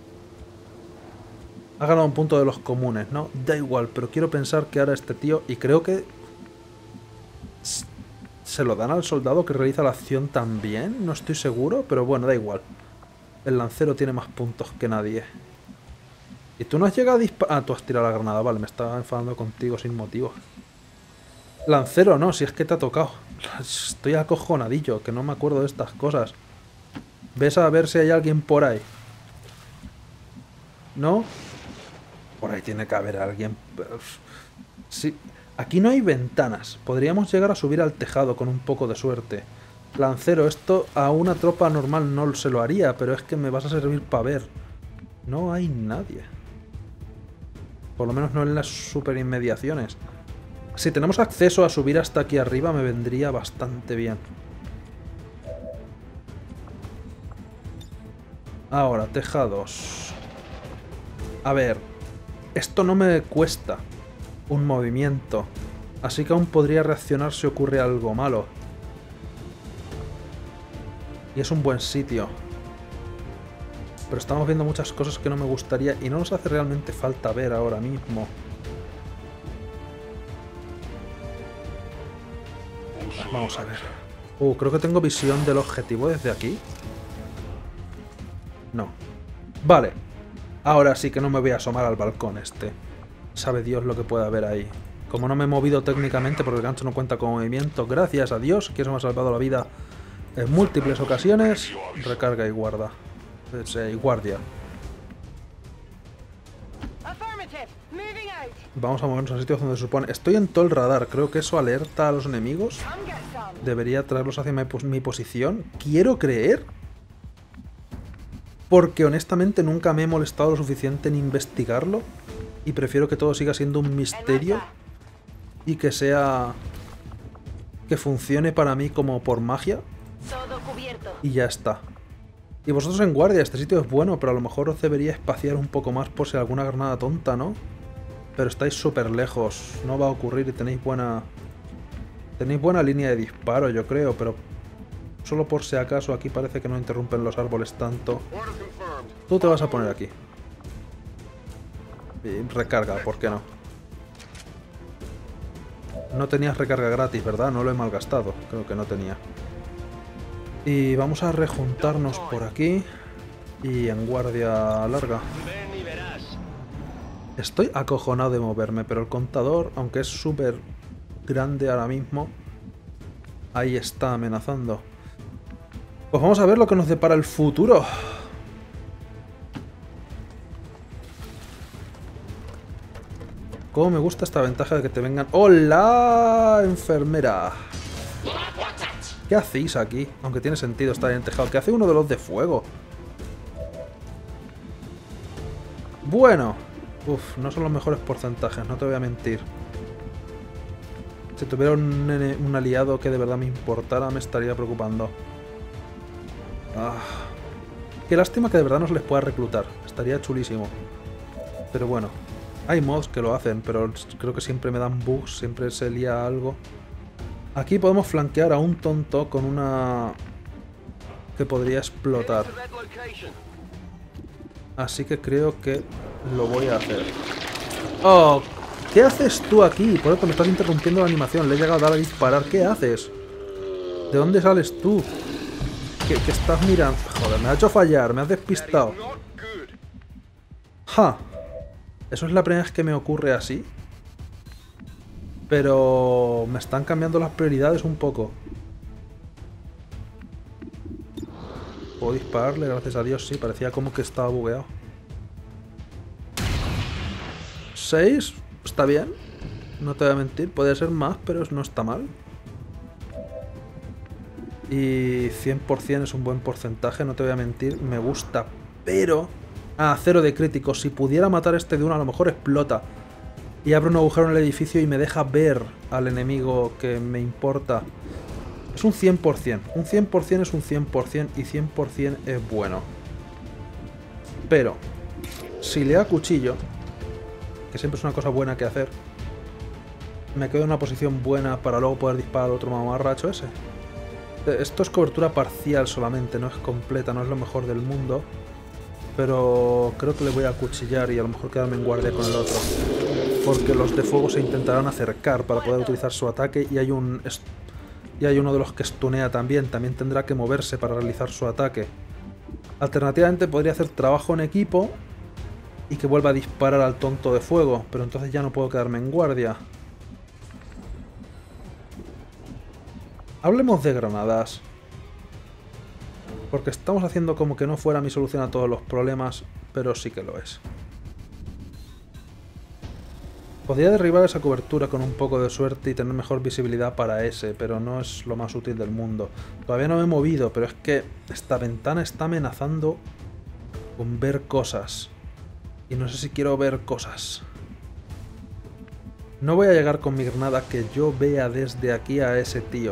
Ha ganado un punto de los comunes, ¿no? Da igual, pero quiero pensar que ahora este tío... Y creo que... ¿Se lo dan al soldado que realiza la acción también? No estoy seguro, pero bueno, da igual. El lancero tiene más puntos que nadie. ¿Y tú no has llegado a disparar? Ah, tú has tirado la granada, vale, me estaba enfadando contigo sin motivo. Lancero, no, si es que te ha tocado. Estoy acojonadillo, que no me acuerdo de estas cosas. ¿Ves a ver si hay alguien por ahí? ¿No? Por ahí tiene que haber alguien. Sí. Aquí no hay ventanas. Podríamos llegar a subir al tejado con un poco de suerte. Lancero, esto a una tropa normal no se lo haría, pero es que me vas a servir para ver. No hay nadie. Por lo menos no en las super inmediaciones. Si tenemos acceso a subir hasta aquí arriba me vendría bastante bien. Ahora, tejados. A ver, esto no me cuesta un movimiento, así que aún podría reaccionar si ocurre algo malo. Y es un buen sitio. Pero estamos viendo muchas cosas que no me gustaría y no nos hace realmente falta ver ahora mismo. Vamos a ver. Creo que tengo visión del objetivo desde aquí. No. Vale. Ahora sí que no me voy a asomar al balcón este. Sabe Dios lo que puede haber ahí. Como no me he movido técnicamente porque el gancho no cuenta con movimiento, gracias a Dios, que eso me ha salvado la vida en múltiples ocasiones. Recarga y guarda. Y guardia. Vamos a movernos a sitios donde se supone... Estoy en todo el radar. Creo que eso alerta a los enemigos. Debería traerlos hacia mi posición. Quiero creer. Porque honestamente nunca me he molestado lo suficiente en investigarlo. Y prefiero que todo siga siendo un misterio. Y que sea... que funcione para mí como por magia. Y ya está. Y vosotros en guardia, este sitio es bueno, pero a lo mejor os debería espaciar un poco más por si alguna granada tonta, ¿no? Pero estáis súper lejos, no va a ocurrir y tenéis buena... Tenéis buena línea de disparo, yo creo, pero... Solo por si acaso, aquí parece que no interrumpen los árboles tanto. Tú te vas a poner aquí. Y recarga, ¿por qué no? No tenías recarga gratis, ¿verdad? No lo he malgastado, creo que no tenía. Y vamos a rejuntarnos por aquí. Y en guardia larga. Estoy acojonado de moverme, pero el contador, aunque es súper grande ahora mismo, ahí está amenazando. Pues vamos a ver lo que nos depara el futuro. Cómo me gusta esta ventaja de que te vengan... ¡Hola, enfermera! ¿Qué hacéis aquí? Aunque tiene sentido estar en el tejado. ¿Qué hace uno de los de fuego? Bueno. Uf, no son los mejores porcentajes, no te voy a mentir. Si tuviera un aliado que de verdad me importara, me estaría preocupando. Qué lástima que de verdad no se les pueda reclutar. Estaría chulísimo. Pero bueno. Hay mods que lo hacen, pero creo que siempre me dan bugs, siempre se lía algo. Aquí podemos flanquear a un tonto con una... que podría explotar. Así que creo que lo voy a hacer. ¡Oh! ¿Qué haces tú aquí? Por eso me estás interrumpiendo la animación. Le he llegado a dar a disparar. ¿Qué haces? ¿De dónde sales tú? ¿Qué estás mirando? Joder, me ha hecho fallar. Me has despistado. ¡Ja! Eso es la primera vez que me ocurre así. Pero me están cambiando las prioridades un poco. ¿Puedo dispararle? Gracias a Dios, sí. Parecía como que estaba bugueado. 6. Está bien. No te voy a mentir. Puede ser más, pero no está mal. Y 100% es un buen porcentaje. No te voy a mentir. Me gusta. Pero... 0 de críticos. Si pudiera matar este de uno, a lo mejor explota. Y abre un agujero en el edificio y me deja ver al enemigo que me importa. Es un 100%. Un 100% es un 100% y 100% es bueno. Pero, si le acuchillo, que siempre es una cosa buena que hacer, me quedo en una posición buena para luego poder disparar al otro mamarracho ese. Esto es cobertura parcial solamente, no es completa, no es lo mejor del mundo. Pero creo que le voy a acuchillar y a lo mejor quedarme en guardia con el otro. Porque los de fuego se intentarán acercar para poder utilizar su ataque y hay uno de los que stunea también. También tendrá que moverse para realizar su ataque. Alternativamente podría hacer trabajo en equipo y que vuelva a disparar al tonto de fuego. Pero entonces ya no puedo quedarme en guardia. Hablemos de granadas. Porque estamos haciendo como que no fuera mi solución a todos los problemas, pero sí que lo es. Podría derribar esa cobertura con un poco de suerte y tener mejor visibilidad para ese, pero no es lo más útil del mundo. Todavía no me he movido, pero es que esta ventana está amenazando con ver cosas. Y no sé si quiero ver cosas. No voy a llegar con mi granada que yo vea desde aquí a ese tío.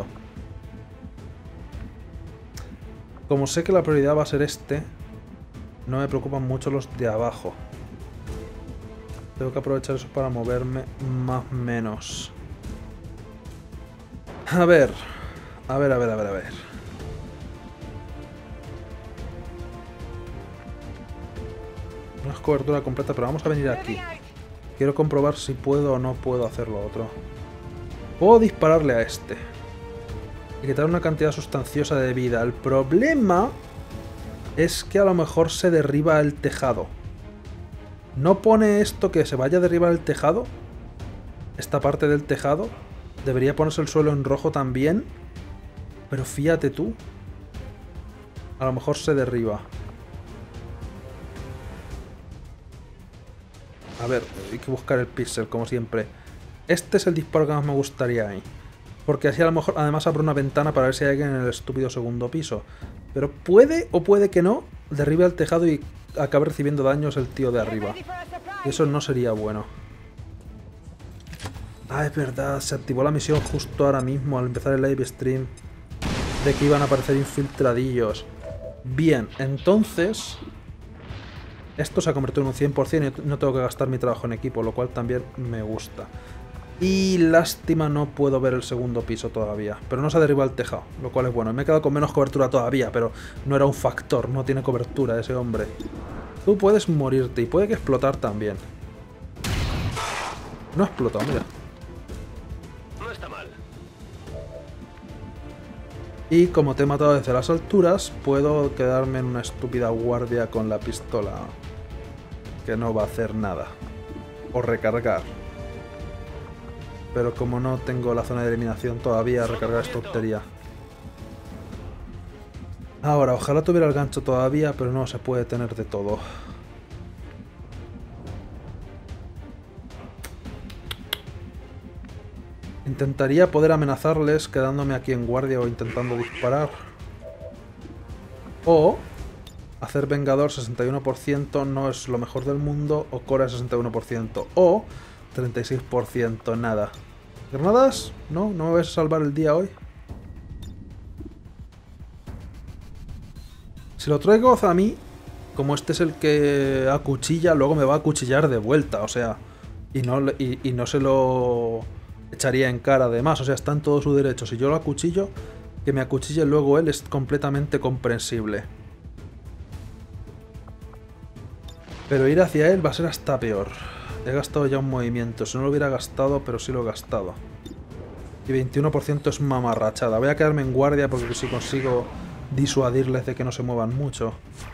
Como sé que la prioridad va a ser este, no me preocupan mucho los de abajo. Tengo que aprovechar eso para moverme más o menos. A ver. No es cobertura completa, pero vamos a venir aquí. Quiero comprobar si puedo o no puedo hacer lo otro. Puedo dispararle a este. y quitar una cantidad sustanciosa de vida. El problema es que a lo mejor se derriba el tejado. ¿No pone esto que se vaya a derribar el tejado? Esta parte del tejado. Debería ponerse el suelo en rojo también. Pero fíjate tú. A lo mejor se derriba. A ver, hay que buscar el pixel como siempre. Este es el disparo que más me gustaría ahí. Porque así a lo mejor además abro una ventana para ver si hay alguien en el estúpido segundo piso. Pero puede o puede que no, derribe el tejado y acabe recibiendo daños el tío de arriba. Y eso no sería bueno. Ah, es verdad, se activó la misión justo ahora mismo al empezar el live stream. De que iban a aparecer infiltradillos. Bien, entonces... Esto se ha convertido en un 100% y no tengo que gastar mi trabajo en equipo, lo cual también me gusta. Y lástima, no puedo ver el segundo piso todavía. Pero no se ha derribado el tejado, lo cual es bueno. Me he quedado con menos cobertura todavía, pero no era un factor, no tiene cobertura ese hombre. Tú puedes morirte y puede que explotar también. No ha explotado, mira. No está mal. Y como te he matado desde las alturas, puedo quedarme en una estúpida guardia con la pistola. Que no va a hacer nada. O recargar. Pero como no tengo la zona de eliminación todavía, recargar es tontería. Ahora, ojalá tuviera el gancho todavía, pero no se puede tener de todo. Intentaría poder amenazarles quedándome aquí en guardia o intentando disparar. O hacer Vengador 61% no es lo mejor del mundo, o Core 61%, o 36% nada. ¿Granadas? ¿No? ¿No me vais a salvar el día hoy? Si lo traigo a mí, como este es el que acuchilla, luego me va a acuchillar de vuelta, o sea, y no se lo echaría en cara además, o sea, está en todo su derecho. Si yo lo acuchillo, que me acuchille luego él es completamente comprensible. Pero ir hacia él va a ser hasta peor. He gastado ya un movimiento, si no lo hubiera gastado, pero sí lo he gastado. Y 21% es mamarrachada. Voy a quedarme en guardia porque si consigo disuadirles de que no se muevan mucho.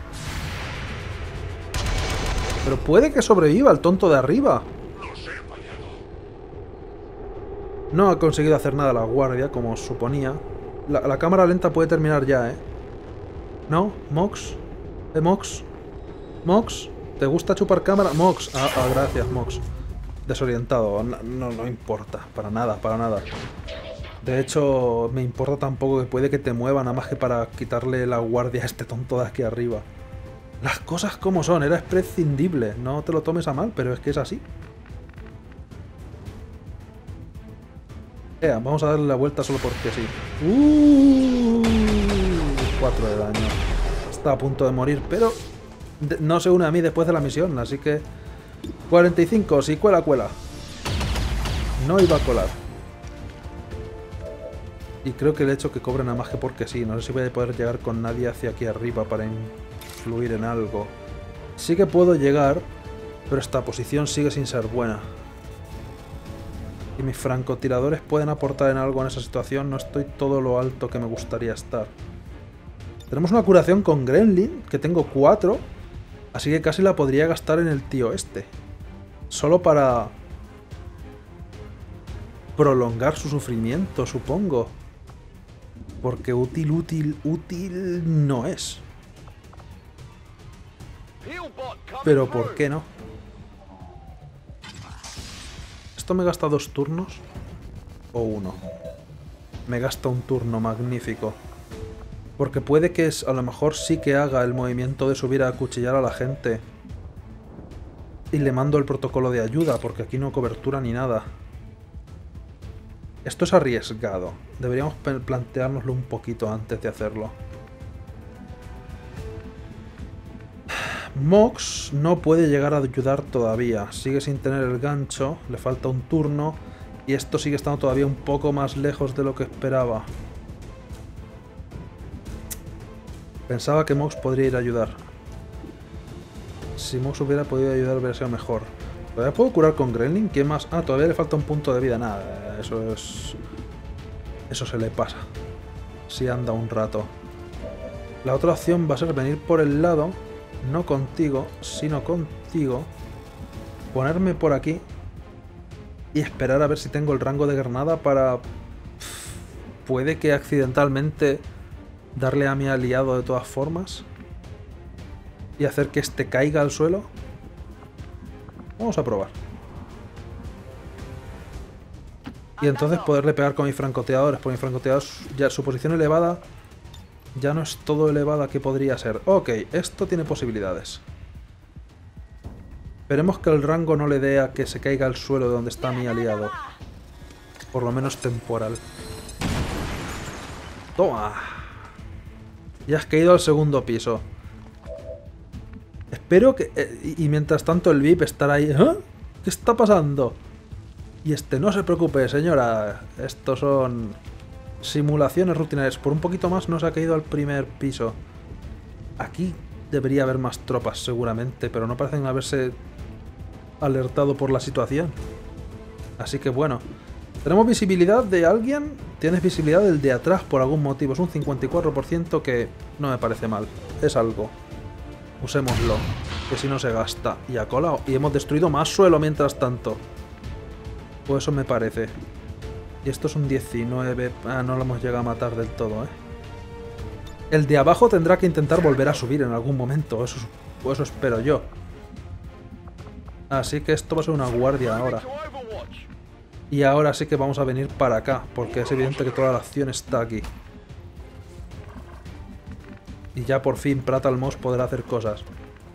Pero puede que sobreviva el tonto de arriba. No ha conseguido hacer nada la guardia, como suponía. La cámara lenta puede terminar ya, ¿eh? ¿No? ¿Mox? ¿Mox? ¿Mox? ¿Te gusta chupar cámara? Mox. Gracias, Mox. Desorientado. No importa. Para nada, para nada. De hecho, me importa tampoco que puede que te mueva, nada más que para quitarle la guardia a este tonto de aquí arriba. Las cosas como son. Era prescindible. No te lo tomes a mal, pero es que es así. Vamos a darle la vuelta solo porque sí. 4 de daño. Está a punto de morir, pero no se une a mí después de la misión, así que 45, si cuela. No iba a colar. Y creo que el hecho que cobre nada más que porque sí. No sé si voy a poder llegar con nadie hacia aquí arriba para influir en algo. Sí que puedo llegar, pero esta posición sigue sin ser buena. Y mis francotiradores pueden aportar en algo en esa situación. No estoy todo lo alto que me gustaría estar. Tenemos una curación con Gremlin, que tengo 4. Así que casi la podría gastar en el tío este. Solo para prolongar su sufrimiento, supongo. Porque útil no es. Pero ¿por qué no? ¿Esto me gasta 2 turnos? ¿O 1? Me gasta un turno, magnífico. Porque puede que a lo mejor sí que haga el movimiento de subir a acuchillar a la gente. Y le mando el protocolo de ayuda, porque aquí no hay cobertura ni nada. Esto es arriesgado. Deberíamos planteárnoslo un poquito antes de hacerlo. Mox no puede llegar a ayudar todavía. Sigue sin tener el gancho. Le falta un turno. Y esto sigue estando todavía un poco más lejos de lo que esperaba. Pensaba que Mox podría ir a ayudar. Si Mox hubiera podido ayudar hubiera sido mejor. ¿Todavía puedo curar con Gremlin? ¿Qué más? Ah, todavía le falta un punto de vida. Nada, eso se le pasa. si anda un rato. La otra opción va a ser venir por el lado, no contigo, sino contigo, ponerme por aquí y esperar a ver si tengo el rango de granada para... Puede que accidentalmente darle a mi aliado de todas formas y hacer que este caiga al suelo. Vamos a probar. Y entonces poderle pegar con mis francotiradores, porque mis francotiradores, ya su posición elevada ya no es todo elevada que podría ser. Ok, esto tiene posibilidades. Esperemos que el rango no le dé a que se caiga al suelo de donde está mi aliado. Por lo menos temporal. ¡Toma! Ya has caído al segundo piso. Espero que... y mientras tanto el VIP estará ahí... ¿Eh? ¿Qué está pasando? Y no se preocupe, señora. Estos son simulaciones rutinarias. Por un poquito más no se ha caído al primer piso. Aquí debería haber más tropas seguramente, pero no parecen haberse alertado por la situación. Así que bueno. ¿Tenemos visibilidad de alguien? Tienes visibilidad del de atrás por algún motivo. Es un 54% que no me parece mal. Es algo. Usémoslo, que si no se gasta. Y ha colado. Y hemos destruido más suelo mientras tanto. Pues eso me parece. Y esto es un 19. Ah, no lo hemos llegado a matar del todo, ¿eh? El de abajo tendrá que intentar volver a subir en algún momento. Eso espero yo. Así que esto va a ser una guardia ahora. Y ahora sí que vamos a venir para acá, porque es evidente que toda la acción está aquí. Y ya por fin Pratalmos podrá hacer cosas.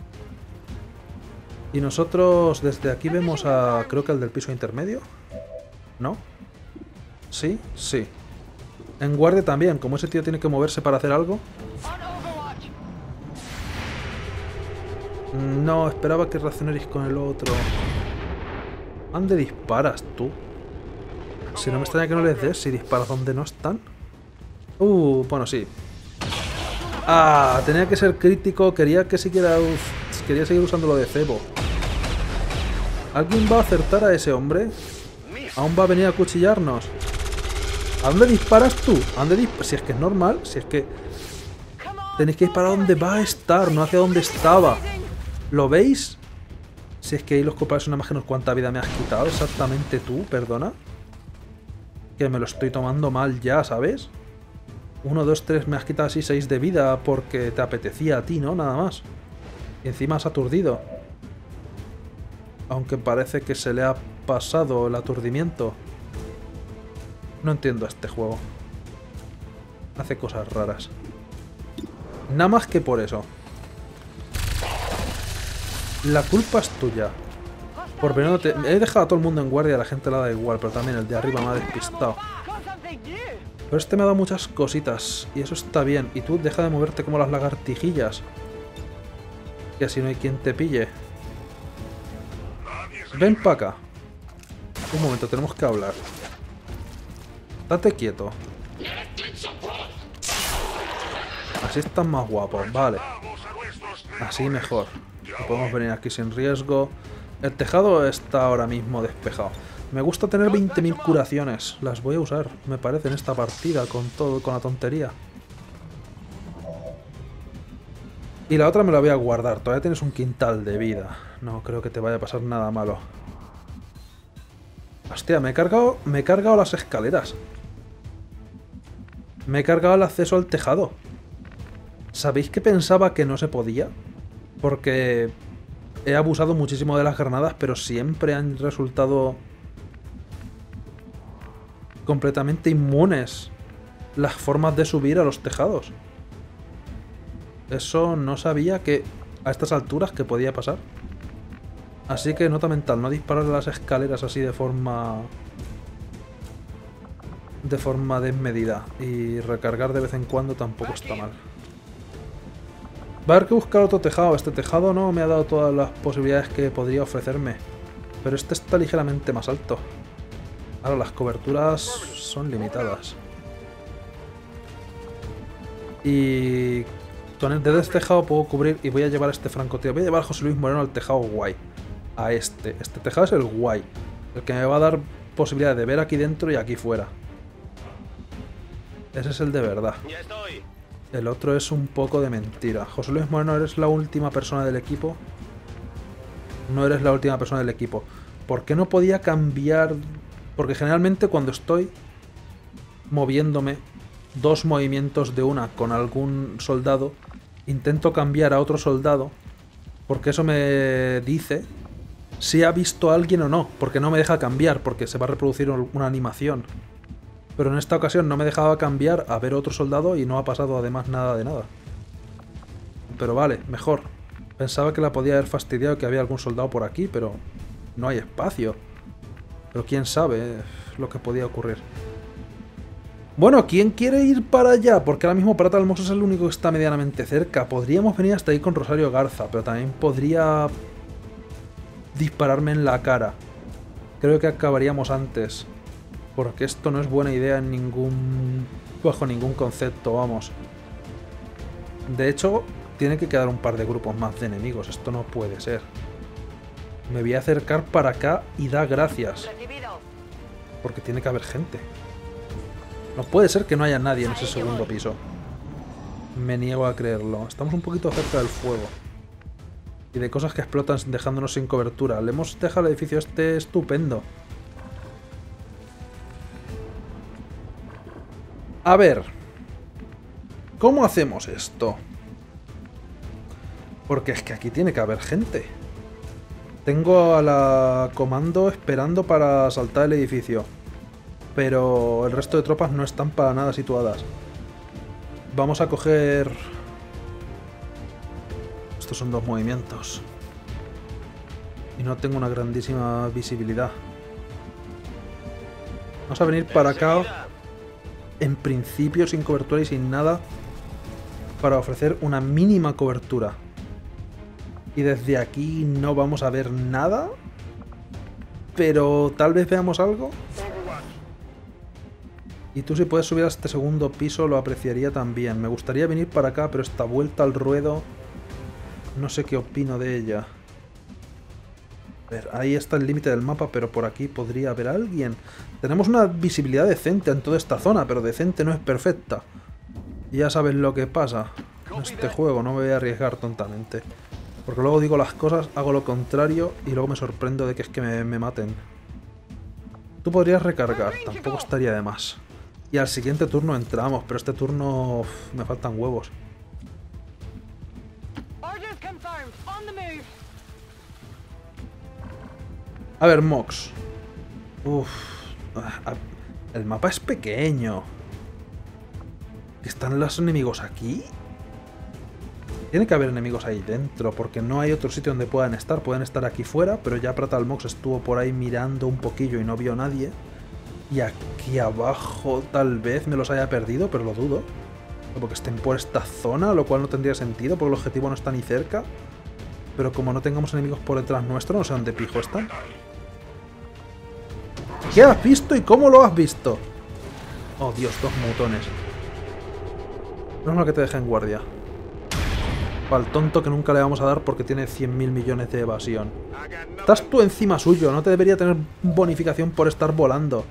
Y nosotros desde aquí vemos a... creo que el del piso intermedio. ¿No? ¿Sí? Sí. En guardia también, como ese tío tiene que moverse para hacer algo. No, esperaba que reaccionarais con el otro. ¿Dónde disparas tú? Si no me extraña que no les des, si disparas donde no están. Bueno, sí. Ah, tenía que ser crítico. Quería seguir usando lo de cebo. ¿Alguien va a acertar a ese hombre? ¿Aún va a venir a cuchillarnos? ¿A dónde disparas tú? ¿A dónde si es que es normal, si es que... Tenéis que disparar donde va a estar, no hacia donde estaba. ¿Lo veis? Si es que ahí los culpables son imágenes. ¿Cuánta vida me has quitado exactamente tú? Perdona. Que me lo estoy tomando mal ya, ¿sabes? 1, 2, 3, me has quitado así 6 de vida porque te apetecía a ti, ¿no? Nada más. Y encima has aturdido. Aunque parece que se le ha pasado el aturdimiento. No entiendo este juego. Hace cosas raras. Nada más que por eso. La culpa es tuya. Por veneno he dejado a todo el mundo en guardia, a la gente le da igual, pero también el de arriba me ha despistado. Pero este me ha dado muchas cositas, y eso está bien. Y tú deja de moverte como las lagartijillas. Que así no hay quien te pille. Ven para acá. Un momento, tenemos que hablar. Date quieto. Así estás más guapo, vale. Así mejor. No podemos venir aquí sin riesgo. El tejado está ahora mismo despejado. Me gusta tener 20.000 curaciones. Las voy a usar, me parece, en esta partida con la tontería. Y la otra me la voy a guardar. Todavía tienes un quintal de vida. No creo que te vaya a pasar nada malo. Hostia, me he cargado las escaleras. Me he cargado el acceso al tejado. ¿Sabéis que pensaba que no se podía? Porque he abusado muchísimo de las granadas, pero siempre han resultado completamente inmunes las formas de subir a los tejados. Eso no sabía que a estas alturas que podía pasar. Así que nota mental, no disparar a las escaleras así de forma desmedida. Y recargar de vez en cuando tampoco está mal. Va a haber que buscar otro tejado. Este tejado no me ha dado todas las posibilidades que podría ofrecerme. Pero este está ligeramente más alto. Ahora las coberturas son limitadas. Y desde este tejado puedo cubrir y voy a llevar este francotirador. Voy a llevar a José Luis Moreno al tejado guay. A este. Este tejado es el guay. El que me va a dar posibilidad de ver aquí dentro y aquí fuera. Ese es el de verdad. Ya estoy. El otro es un poco de mentira. José Luis Moreno, ¿eres la última persona del equipo? No eres la última persona del equipo. ¿Por qué no podía cambiar? Porque generalmente cuando estoy moviéndome 2 movimientos de una con algún soldado, intento cambiar a otro soldado, porque eso me dice si ha visto a alguien o no, porque no me deja cambiar, porque se va a reproducir una animación. Pero en esta ocasión no me dejaba cambiar a ver otro soldado y no ha pasado además nada de nada. Pero vale, mejor. Pensaba que la podía haber fastidiado que había algún soldado por aquí, pero no hay espacio. Pero quién sabe lo que podía ocurrir. Bueno, ¿quién quiere ir para allá? Porque ahora mismo Prata del Mox es el único que está medianamente cerca. Podríamos venir hasta ahí con Rosario Garza, pero también podría dispararme en la cara. Creo que acabaríamos antes. Porque esto no es buena idea en bajo ningún concepto, vamos. De hecho, tiene que quedar un par de grupos más de enemigos. Esto no puede ser. Me voy a acercar para acá y da gracias. Porque tiene que haber gente. No puede ser que no haya nadie en ese segundo piso. Me niego a creerlo. Estamos un poquito cerca del fuego. Y de cosas que explotan dejándonos sin cobertura. Le hemos dejado el edificio este estupendo. A ver. ¿Cómo hacemos esto? Porque es que aquí tiene que haber gente. Tengo a la comando esperando para asaltar el edificio. Pero el resto de tropas no están para nada situadas. Vamos a coger... Estos son 2 movimientos. Y no tengo una grandísima visibilidad. Vamos a venir para acá. En principio sin cobertura y sin nada. Para ofrecer una mínima cobertura. Y desde aquí no vamos a ver nada. Pero tal vez veamos algo. Y tú si puedes subir a este segundo piso lo apreciaría también. Me gustaría venir para acá, pero esta vuelta al ruedo... No sé qué opino de ella. A ver, ahí está el límite del mapa, pero por aquí podría haber alguien. Tenemos una visibilidad decente en toda esta zona, pero decente no es perfecta. Y ya sabes lo que pasa en este juego, no me voy a arriesgar tontamente. Porque luego digo las cosas, hago lo contrario y luego me sorprendo de que es que me maten. Tú podrías recargar, tampoco estaría de más. Y al siguiente turno entramos, pero este turno me faltan huevos. A ver, Mox. El mapa es pequeño. ¿Están los enemigos aquí? Tiene que haber enemigos ahí dentro, porque no hay otro sitio donde puedan estar. Pueden estar aquí fuera, pero ya Prata del Mox estuvo por ahí mirando un poquillo y no vio a nadie. Y aquí abajo tal vez me los haya perdido, pero lo dudo. Porque estén por esta zona, lo cual no tendría sentido, porque el objetivo no está ni cerca. Pero como no tengamos enemigos por detrás nuestro, no sé dónde pijo están. ¿Qué has visto y cómo lo has visto? Oh Dios, 2 mutones. No es lo que te deja en guardia. Para el tonto que nunca le vamos a dar porque tiene 100.000 millones de evasión. Estás tú encima suyo, no te debería tener bonificación por estar volando.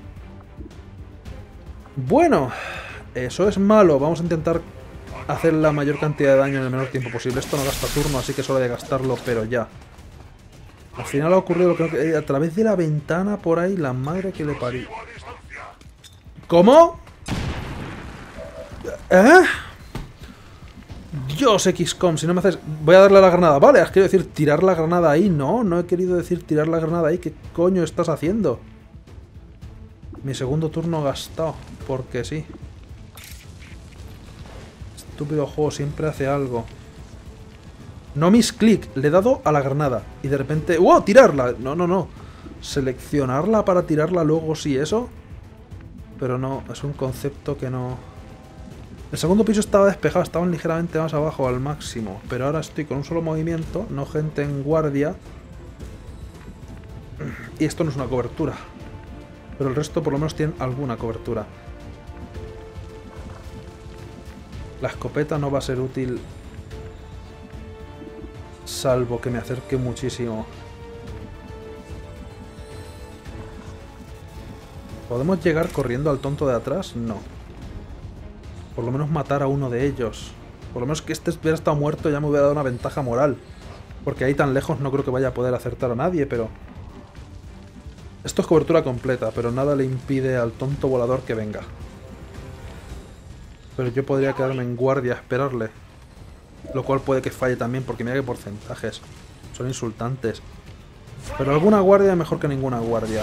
Bueno, eso es malo. Vamos a intentar hacer la mayor cantidad de daño en el menor tiempo posible. Esto no gasta turno, así que es hora de gastarlo, pero ya. Al final ha ocurrido lo que a través de la ventana por ahí, la madre que le parió. ¿Cómo? ¿Eh? Dios, XCOM, si no me haces... Voy a darle la granada. Vale, has querido decir tirar la granada ahí. No, no he querido decir tirar la granada ahí. ¿Qué coño estás haciendo? Mi segundo turno gastado. Porque sí. Estúpido juego, siempre hace algo. No misclick, le he dado a la granada. Y de repente... ¡wow! ¡Tirarla! No, no, no. Seleccionarla para tirarla luego, sí, eso. Pero no, es un concepto que no... El segundo piso estaba despejado, estaban ligeramente más abajo al máximo. Pero ahora estoy con un solo movimiento, no gente en guardia. Y esto no es una cobertura. Pero el resto por lo menos tienen alguna cobertura. La escopeta no va a ser útil... salvo que me acerque muchísimo. ¿Podemos llegar corriendo al tonto de atrás? No. Por lo menos matar a uno de ellos. Por lo menos que este hubiera estado muerto ya me hubiera dado una ventaja moral. Porque ahí tan lejos no creo que vaya a poder acertar a nadie, pero... Esto es cobertura completa, pero nada le impide al tonto volador que venga. Pero yo podría quedarme en guardia a esperarle. Lo cual puede que falle también, porque mira qué porcentajes. Son insultantes. Pero alguna guardia es mejor que ninguna guardia.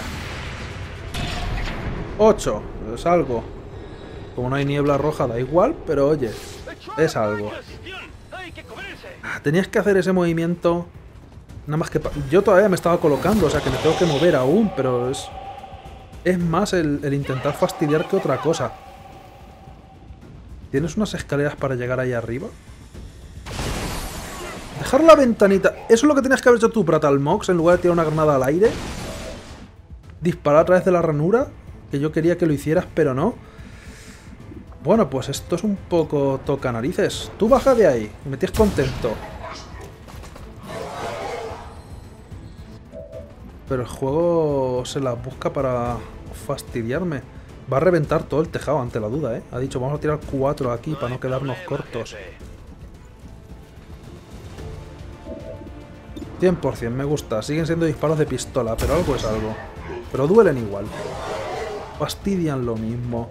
8. Es algo. Como no hay niebla roja, da igual, pero oye, es algo. Tenías que hacer ese movimiento. Nada más que... Yo todavía me estaba colocando, o sea que me tengo que mover aún, pero es... Es más el intentar fastidiar que otra cosa. ¿Tienes unas escaleras para llegar ahí arriba? Dejar la ventanita... ¿Eso es lo que tenías que haber hecho tú, Pratalmox, en lugar de tirar una granada al aire? ¿Disparar a través de la ranura? Que yo quería que lo hicieras, pero no. Bueno, pues esto es un poco toca narices. Tú baja de ahí, me tienes contento. Pero el juego se las busca para fastidiarme. Va a reventar todo el tejado ante la duda, ¿eh? Ha dicho, vamos a tirar 4 aquí para no quedarnos cortos. 100%, me gusta. Siguen siendo disparos de pistola, pero algo es algo. Pero duelen igual. Fastidian lo mismo.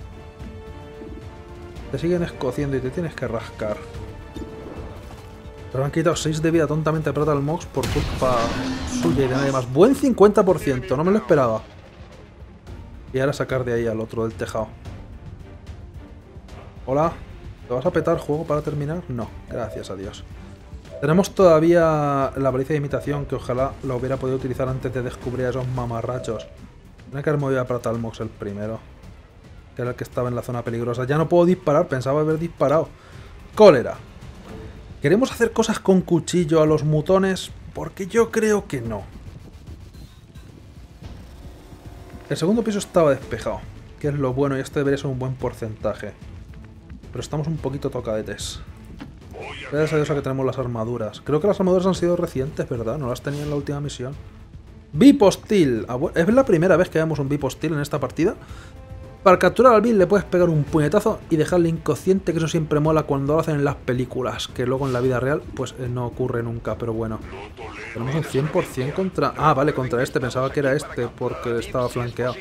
Te siguen escociendo y te tienes que rascar. Pero han quitado 6 de vida tontamente a Pratalmox por culpa suya y de nadie más. Buen 50%, no me lo esperaba. Y ahora sacar de ahí al otro del tejado. Hola. ¿Te vas a petar juego para terminar? No, gracias a Dios. Tenemos todavía la baliza de imitación que ojalá lo hubiera podido utilizar antes de descubrir a esos mamarrachos. Tenía que haber movido a Pratalmox el primero. Que era el que estaba en la zona peligrosa. Ya no puedo disparar, pensaba haber disparado. Cólera. ¿Queremos hacer cosas con cuchillo a los mutones? Porque yo creo que no. El segundo piso estaba despejado, que es lo bueno, y este debería ser un buen porcentaje. Pero estamos un poquito tocadetes. Gracias a Dios a que tenemos las armaduras. Creo que las armaduras han sido recientes, ¿verdad? No las tenía en la última misión. VIP hostil. Es la primera vez que vemos un VIP hostil en esta partida. Para capturar al VIP le puedes pegar un puñetazo y dejarle inconsciente, que eso siempre mola cuando lo hacen en las películas, que luego en la vida real pues no ocurre nunca, pero bueno. Tenemos un 100% contra... Ah, vale, contra este, pensaba que era este porque estaba flanqueado.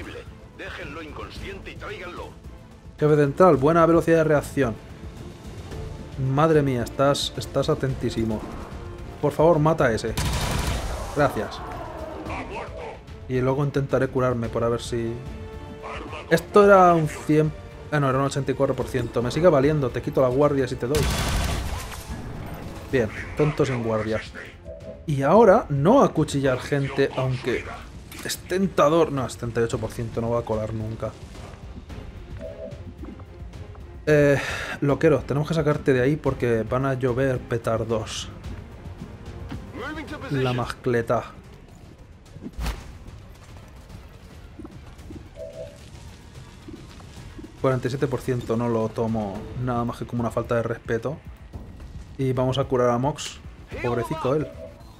Jefe central, buena velocidad de reacción. Madre mía, estás atentísimo. Por favor, mata a ese. Gracias. Y luego intentaré curarme para ver si... Esto era un 100... Ah, no, era un 84%. Me sigue valiendo. Te quito las guardias y te doy. Bien, tontos en guardia. Y ahora, no acuchillar gente, aunque es tentador. No, 78% no va a colar nunca. Loquero, tenemos que sacarte de ahí porque van a llover petardos. La mascleta. ...47% no lo tomo nada más que como una falta de respeto. Y vamos a curar a Mox. Pobrecito él.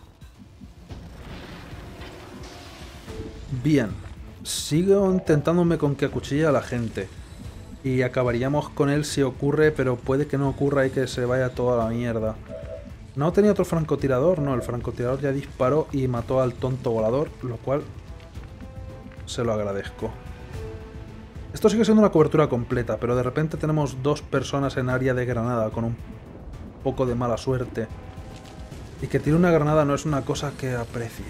Bien. Sigo intentándome con que acuchille a la gente. Y acabaríamos con él si ocurre, pero puede que no ocurra y que se vaya toda la mierda. ¿No tenía otro francotirador? No, el francotirador ya disparó y mató al tonto volador, lo cual se lo agradezco. Esto sigue siendo una cobertura completa, pero de repente tenemos 2 personas en área de granada con un poco de mala suerte. Y que tire una granada no es una cosa que aprecie.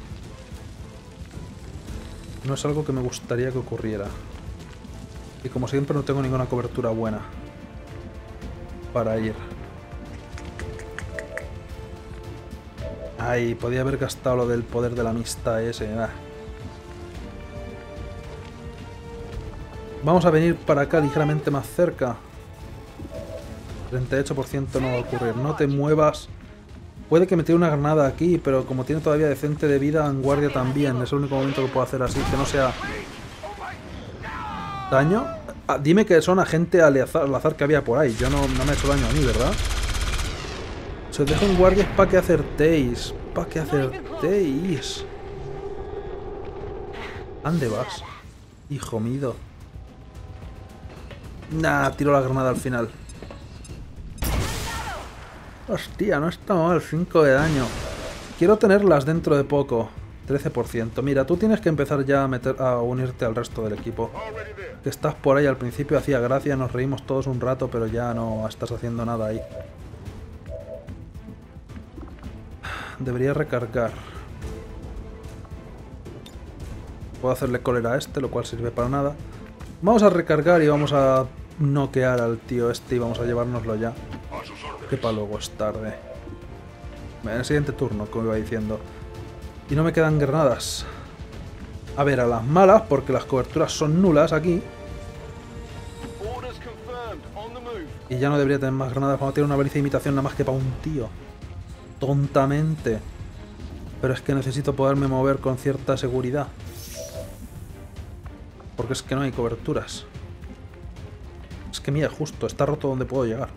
No es algo que me gustaría que ocurriera. Y como siempre no tengo ninguna cobertura buena para ir. Ay, podía haber gastado lo del poder de la amistad ese. Vamos a venir para acá ligeramente más cerca. 38% no va a ocurrir. No te muevas. Puede que me tire una granada aquí, pero como tiene todavía decente de vida, en guardia también. Es el único momento que puedo hacer así, que no sea... ¿Daño? Ah, dime que son agente al azar que había por ahí. Yo no me ha hecho daño a mí, ¿verdad? Si os dejo en guardia es para que acertéis. Para que acertéis. ¿Dónde vas? Hijo mío. Nah, tiro la granada al final. Hostia, no está mal, 5 de daño. Quiero tenerlas dentro de poco. 13%. Mira, tú tienes que empezar ya a unirte al resto del equipo. Que estás por ahí, al principio hacía gracia, nos reímos todos un rato, pero ya no estás haciendo nada ahí. Debería recargar. Puedo hacerle cólera a este, lo cual sirve para nada. Vamos a recargar y vamos a noquear al tío este y vamos a llevárnoslo ya. Que para luego es tarde. En el siguiente turno, como iba diciendo. Y no me quedan granadas. A ver, a las malas, porque las coberturas son nulas aquí. Y ya no debería tener más granadas. Vamos a tener una baliza de imitación nada más que para un tío. Tontamente. Pero es que necesito poderme mover con cierta seguridad. Porque es que no hay coberturas. Es que mira, justo, está roto donde puedo llegar.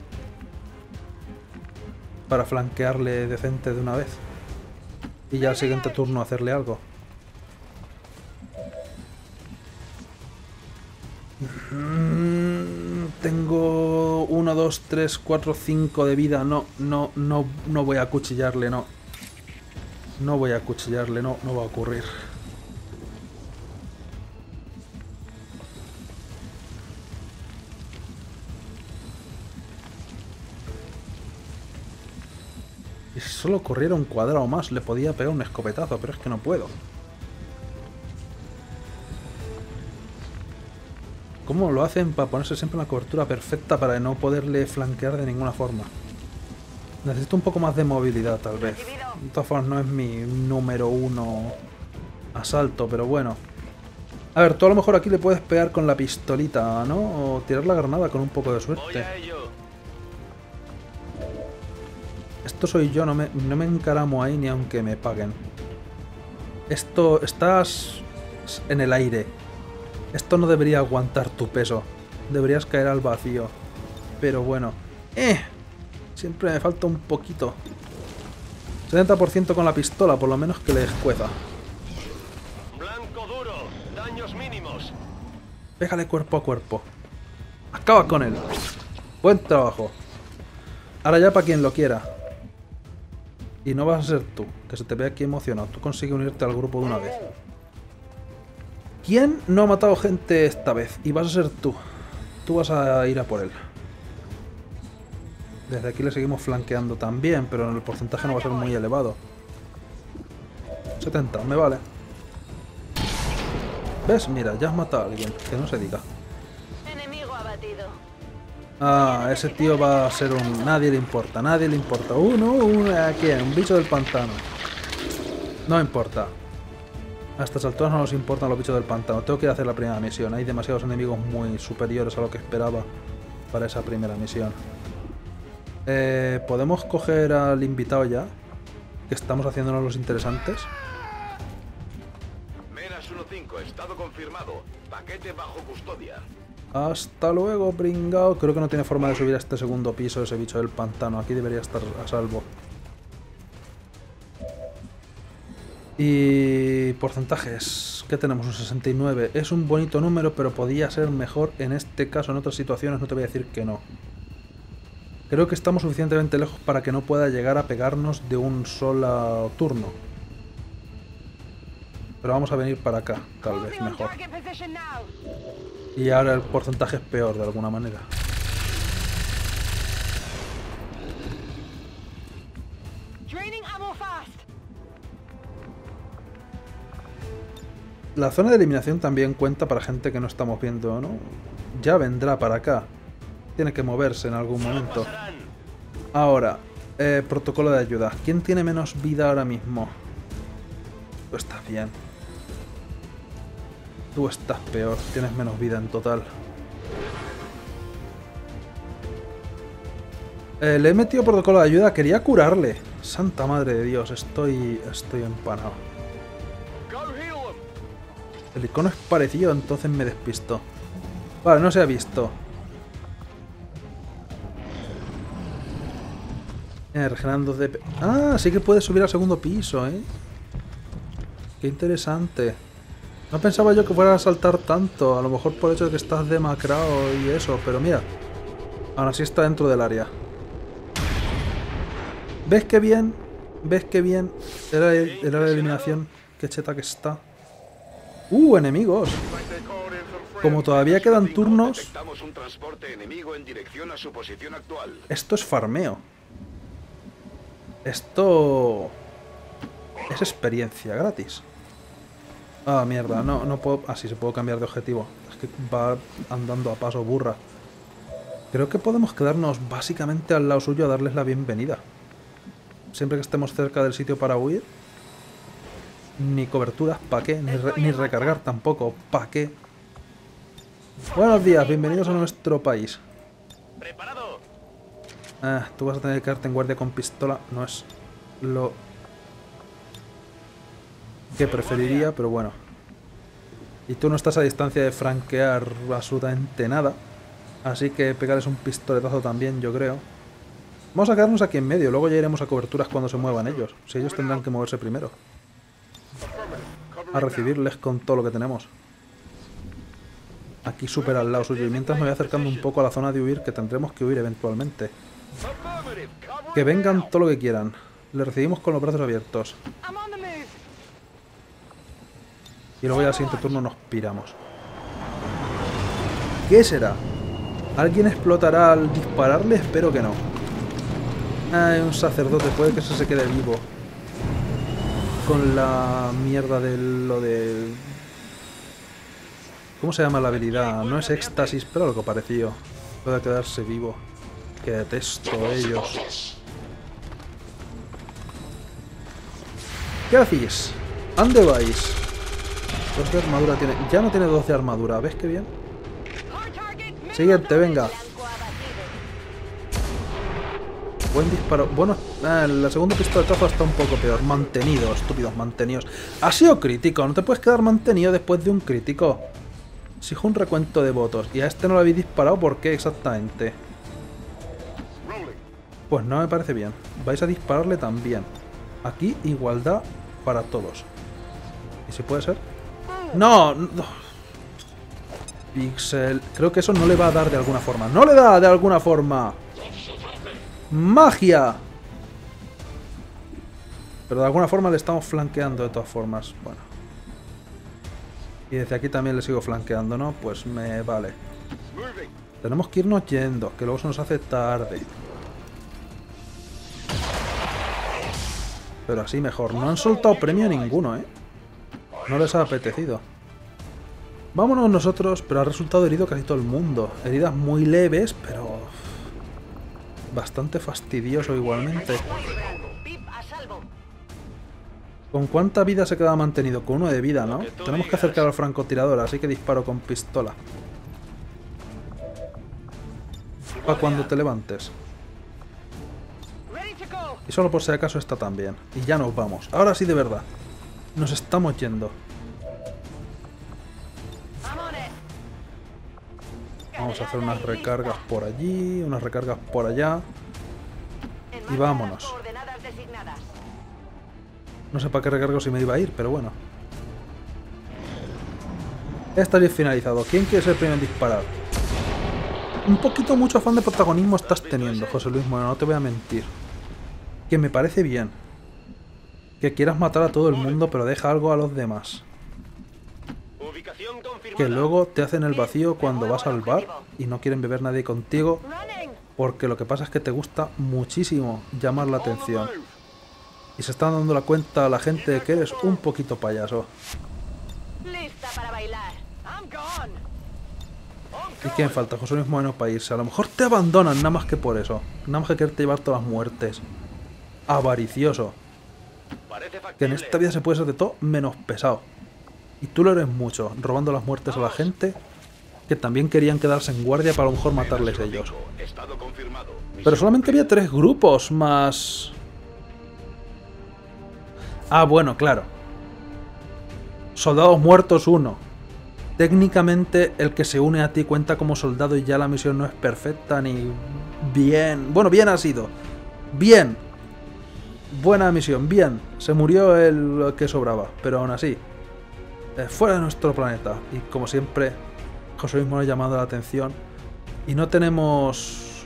Para flanquearle decente de una vez. Y ya al siguiente turno hacerle algo. Tengo 1, 2, 3, 4, 5 de vida. No voy a acuchillarle, no. No voy a acuchillarle, no va a ocurrir. Y si solo corriera un cuadrado más, le podía pegar un escopetazo, pero es que no puedo. ¿Cómo lo hacen para ponerse siempre en la cobertura perfecta para no poderle flanquear de ninguna forma? Necesito un poco más de movilidad, tal vez. De todas formas, no es mi número 1 asalto, pero bueno. A ver, tú a lo mejor aquí le puedes pegar con la pistolita, ¿no? O tirar la granada con un poco de suerte. Esto soy yo, no me encaramo ahí ni aunque me paguen. Esto... estás en el aire. Esto no debería aguantar tu peso. Deberías caer al vacío. Pero bueno. Siempre me falta un poquito. 70% con la pistola, por lo menos que le escueza. Blanco duro, daños mínimos. Pégale cuerpo a cuerpo. Acaba con él. Buen trabajo. Ahora ya para quien lo quiera. Y no vas a ser tú, que se te ve aquí emocionado. Tú consigues unirte al grupo de una vez. ¿Quién no ha matado gente esta vez? Y vas a ser tú. Tú vas a ir a por él. Desde aquí le seguimos flanqueando también, pero el porcentaje no va a ser muy elevado. 70, me vale. ¿Ves? Mira, ya has matado a alguien. Que no se diga. Enemigo abatido. Ah, ese tío va a ser un... Nadie le importa, nadie le importa. ¿A quién? Un bicho del pantano. No importa. A estas alturas no nos importan los bichos del pantano. Tengo que ir a hacer la primera misión. Hay demasiados enemigos muy superiores a lo que esperaba para esa primera misión. ¿Podemos coger al invitado ya? Que estamos haciéndonos los interesantes. Menas 1-5, estado confirmado. Paquete bajo custodia. Hasta luego, pringao. Creo que no tiene forma de subir a este segundo piso ese bicho del pantano. Aquí debería estar a salvo. Y porcentajes, ¿qué tenemos? Un 69. Es un bonito número, pero podía ser mejor en este caso. En otras situaciones no te voy a decir que no. Creo que estamos suficientemente lejos para que no pueda llegar a pegarnos de un solo turno. Pero vamos a venir para acá, tal vez mejor. Y ahora el porcentaje es peor de alguna manera. La zona de eliminación también cuenta para gente que no estamos viendo, ¿no? Ya vendrá para acá. Tiene que moverse en algún momento. Ahora, protocolo de ayuda. ¿Quién tiene menos vida ahora mismo? Tú estás bien. Tú estás peor. Tienes menos vida en total. Le he metido protocolo de ayuda. Quería curarle. Santa madre de Dios. Estoy empanado. El icono es parecido, entonces me despisto. Vale, no se ha visto. Regenerando de... Ah, sí que puede subir al segundo piso, ¿eh? Qué interesante. No pensaba yo que fuera a saltar tanto, a lo mejor por el hecho de que estás demacrado y eso, pero mira, aún así está dentro del área. ¿Ves qué bien? ¿Ves qué bien? Era la eliminación. Qué cheta que está. Enemigos. Como todavía quedan turnos, Detectamos un transporte enemigo en dirección a su posición actual. esto es farmeo. Esto es experiencia gratis. Ah, mierda, no puedo... Ah, sí, se puedo cambiar de objetivo. Es que va andando a paso burra. Creo que podemos quedarnos básicamente al lado suyo a darles la bienvenida. Siempre que estemos cerca del sitio para huir. Ni coberturas, ¿pa' qué? Ni recargar tampoco, ¿pa' qué? Buenos días, bienvenidos a nuestro país. ¡Preparado! Ah, tú vas a tener que quedarte en guardia con pistola. No es lo que preferiría, pero bueno. Y tú no estás a distancia de franquear absolutamente nada. Así que pegarles un pistoletazo también, yo creo. Vamos a quedarnos aquí en medio, luego ya iremos a coberturas cuando se muevan ellos. Si ellos tendrán que moverse primero. A recibirles con todo lo que tenemos. Aquí súper al lado suyo. Y mientras me voy acercando un poco a la zona de huir, que tendremos que huir eventualmente. Que vengan todo lo que quieran. Le recibimos con los brazos abiertos. Y luego ya al siguiente turno nos piramos. ¿Qué será? ¿Alguien explotará al dispararle? Espero que no. Hay un sacerdote, puede que se quede vivo. Con la mierda de lo de... ¿Cómo se llama la habilidad? No es éxtasis, pero algo parecido. Puede quedarse vivo. Que detesto a ellos. ¿Qué hacéis? ¿Dónde vais? 2 de armadura tiene... Ya no tiene 2 de armadura. ¿Ves qué bien? Siguiente, venga. Buen disparo. Bueno, la segunda pistoletazo está un poco peor. Mantenido, estúpidos mantenidos. Ha sido crítico. No te puedes quedar mantenido después de un crítico. Exijo un recuento de votos. ¿Y a este no lo habéis disparado? ¿Por qué exactamente? Pues no me parece bien. Vais a dispararle también. Aquí, igualdad para todos. ¿Y si puede ser? ¡No! No. Pixel. Creo que eso no le va a dar de alguna forma. ¡No le da de alguna forma! ¡Magia! Pero de alguna forma le estamos flanqueando de todas formas. Bueno. Y desde aquí también le sigo flanqueando, ¿no? Pues me vale. Tenemos que irnos yendo, que luego se nos hace tarde. Pero así mejor. No han soltado premio ninguno, ¿eh? No les ha apetecido. Vámonos nosotros, pero ha resultado herido casi todo el mundo. Heridas muy leves, pero... bastante fastidioso igualmente. ¿Con cuánta vida se queda mantenido? Con 1 de vida, ¿no? Tenemos que acercar al francotirador, así que disparo con pistola. Para cuando te levantes. Y solo por si acaso está también. Y ya nos vamos. Ahora sí de verdad. Nos estamos yendo. Vamos a hacer unas recargas por allí, unas recargas por allá. Y vámonos. No sé para qué recargo si me iba a ir, pero bueno. Estaría finalizado. ¿Quién quiere ser el primero en disparar? Un poquito mucho afán de protagonismo estás teniendo, José Luis Moreno, no te voy a mentir. Que me parece bien. Que quieras matar a todo el mundo, pero deja algo a los demás. Que luego te hacen el vacío cuando vas al bar y no quieren beber nadie contigo, porque lo que pasa es que te gusta muchísimo llamar la atención. Y se están dando la cuenta a la gente de que eres un poquito payaso. ¿Y quién falta? José Luis Moreno para irse. A lo mejor te abandonan nada más que por eso. Nada más que quererte llevar todas las muertes. Avaricioso. Que en esta vida se puede ser de todo menos pesado. Y tú lo eres mucho, robando las muertes a la gente que también querían quedarse en guardia para a lo mejor matarles ellos. Pero solamente había 3 grupos más... Ah, bueno, claro. Soldados muertos 1. Técnicamente el que se une a ti cuenta como soldado y ya la misión no es perfecta ni bien... Bueno, bien ha sido. Bien. Buena misión, bien. Se murió el que sobraba, pero aún así. fuera de nuestro planeta. Y como siempre, José Luis Moreno ha llamado la atención. Y no tenemos...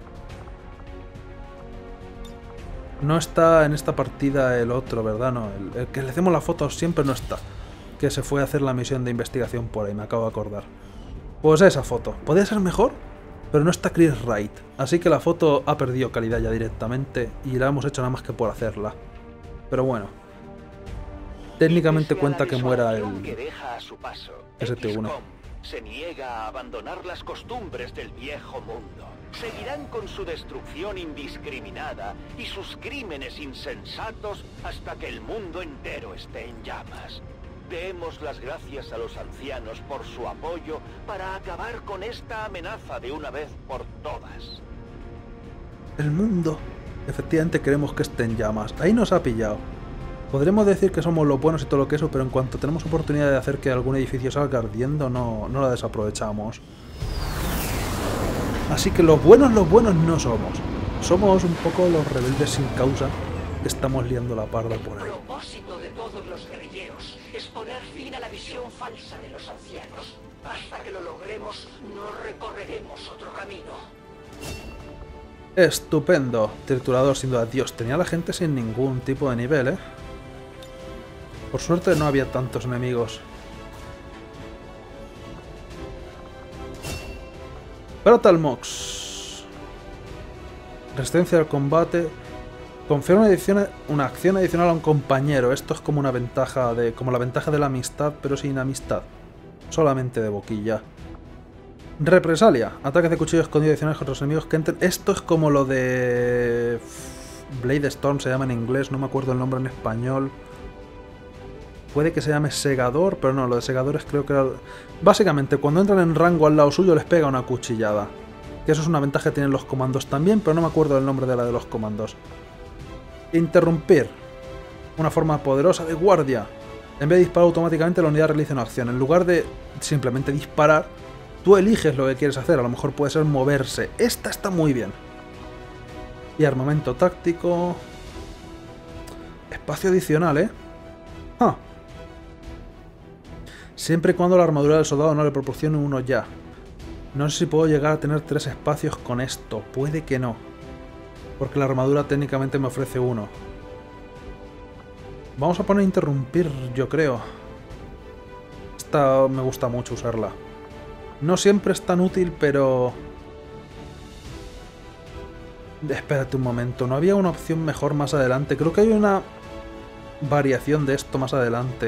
No está en esta partida el otro, ¿verdad? No, el que le hacemos la foto siempre no está. Que se fue a hacer la misión de investigación por ahí, me acabo de acordar. Pues esa foto. Podría ser mejor, pero no está Chris Wright. Así que la foto ha perdido calidad ya directamente y la hemos hecho nada más que por hacerla. Pero bueno. Técnicamente cuenta que muera el ST-1. Se niega a abandonar las costumbres del viejo mundo. Seguirán con su destrucción indiscriminada y sus crímenes insensatos hasta que el mundo entero esté en llamas. Demos las gracias a los ancianos por su apoyo para acabar con esta amenaza de una vez por todas. El mundo. Efectivamente queremos que esté en llamas. Ahí nos ha pillado. Podremos decir que somos los buenos y todo lo que eso, pero en cuanto tenemos oportunidad de hacer que algún edificio salga ardiendo, no la desaprovechamos. Así que los buenos no somos. Somos un poco los rebeldes sin causa que estamos liando la parda por ahí. El propósito de todos los guerrilleros es poner fin a la visión falsa de los ancianos. Hasta que lo logremos, no recorreremos otro camino. Estupendo. Triturador, sin duda. Dios, tenía la gente sin ningún tipo de nivel, ¿eh? Por suerte no había tantos enemigos. Battle Mox. Resistencia al combate. Confiere una acción adicional a un compañero. Esto es como una ventaja como la ventaja de la amistad, pero sin amistad. Solamente de boquilla. Represalia. Ataques de cuchillo escondido adicionales contra los enemigos que entren. Esto es como lo de Blade Storm, se llama en inglés. No me acuerdo el nombre en español. Puede que se llame segador, pero no, lo de segadores creo que era... Básicamente, cuando entran en rango al lado suyo les pega una cuchillada. Que eso es una ventaja que tienen los comandos también, pero no me acuerdo del nombre de la de los comandos. Interrumpir. Una forma poderosa de guardia. En vez de disparar automáticamente, la unidad realiza una acción. En lugar de simplemente disparar, tú eliges lo que quieres hacer. A lo mejor puede ser moverse. Esta está muy bien. Y armamento táctico. Espacio adicional, ¿eh? Ah. Siempre y cuando la armadura del soldado no le proporcione uno ya. No sé si puedo llegar a tener 3 espacios con esto. Puede que no. Porque la armadura técnicamente me ofrece uno. Vamos a poner interrumpir, yo creo. Esta me gusta mucho usarla. No siempre es tan útil, pero... Espérate un momento. ¿No había una opción mejor más adelante? Creo que hay una variación de esto más adelante.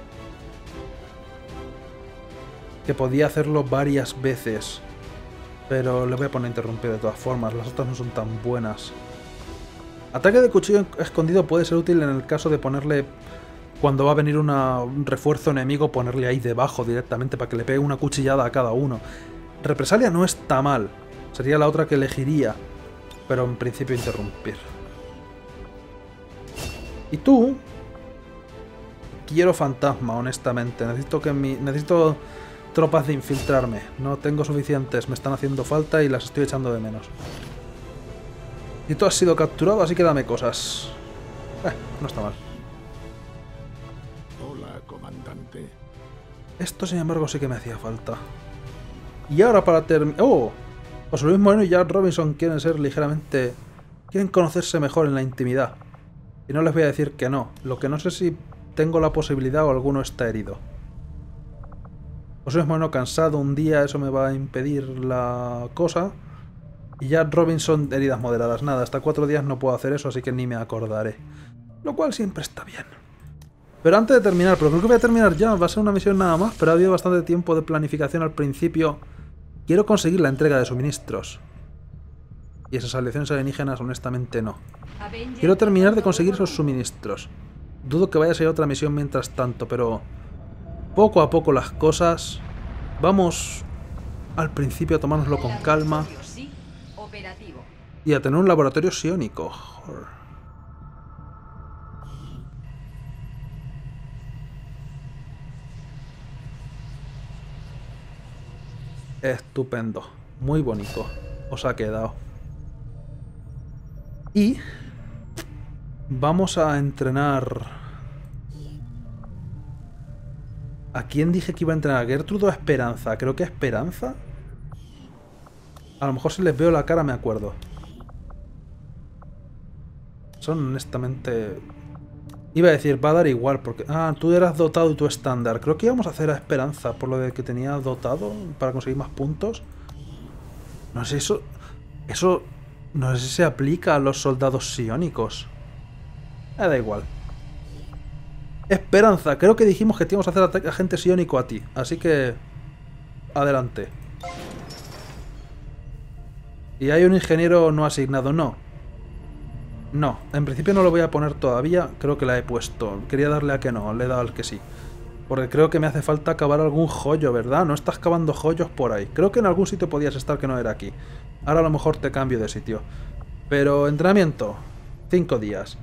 Que podía hacerlo varias veces. Pero le voy a poner interrumpir de todas formas. Las otras no son tan buenas. Ataque de cuchillo escondido puede ser útil en el caso de ponerle... Cuando va a venir un refuerzo enemigo, ponerle ahí debajo directamente para que le pegue una cuchillada a cada uno. Represalia no está mal. Sería la otra que elegiría. Pero en principio interrumpir. Y tú... Quiero fantasma, honestamente. Necesito tropas de infiltrarme. No tengo suficientes. Me están haciendo falta y las estoy echando de menos. Y tú has sido capturado, así que dame cosas. No está mal. Hola, comandante. Esto, sin embargo, sí que me hacía falta. Y ahora para terminar... ¡Oh! José Luis Moreno y Jack Robinson quieren ser ligeramente... Quieren conocerse mejor en la intimidad. Y no les voy a decir que no. Lo que no sé si tengo la posibilidad o alguno está herido. José Luis Moreno cansado un día, eso me va a impedir la cosa. Y Jack Robinson, heridas moderadas. Nada, hasta 4 días no puedo hacer eso, así que ni me acordaré. Lo cual siempre está bien. Pero antes de terminar, pero creo que voy a terminar ya. Va a ser una misión nada más, pero ha habido bastante tiempo de planificación al principio. Quiero conseguir la entrega de suministros. Y esas aleaciones alienígenas, honestamente, no. Quiero terminar de conseguir esos suministros. Dudo que vaya a ser otra misión mientras tanto, pero... Poco a poco las cosas. Vamos al principio a tomárnoslo con calma. Y a tener un laboratorio psiónico. Joder. Estupendo. Muy bonito. Os ha quedado. Y... Vamos a entrenar... ¿A quién dije que iba a entrenar? ¿A Gertrude o a Esperanza? Creo que a Esperanza. A lo mejor si les veo la cara me acuerdo. Son honestamente... Iba a decir, va a dar igual, porque... Ah, tú eras dotado y tú estándar. Creo que íbamos a hacer a Esperanza, por lo de que tenía dotado, para conseguir más puntos. No sé, eso... No sé si se aplica a los soldados psiónicos. Da igual. Esperanza, creo que dijimos que te íbamos a hacer agente psiónico a ti. Así que... Adelante. ¿Y hay un ingeniero no asignado? No. No, en principio no lo voy a poner todavía. Creo que la he puesto. Quería darle a que no, le he dado al que sí. Porque creo que me hace falta cavar algún joyo, ¿verdad? No estás cavando joyos por ahí. Creo que en algún sitio podías estar que no era aquí. Ahora a lo mejor te cambio de sitio. Pero entrenamiento. 5 días.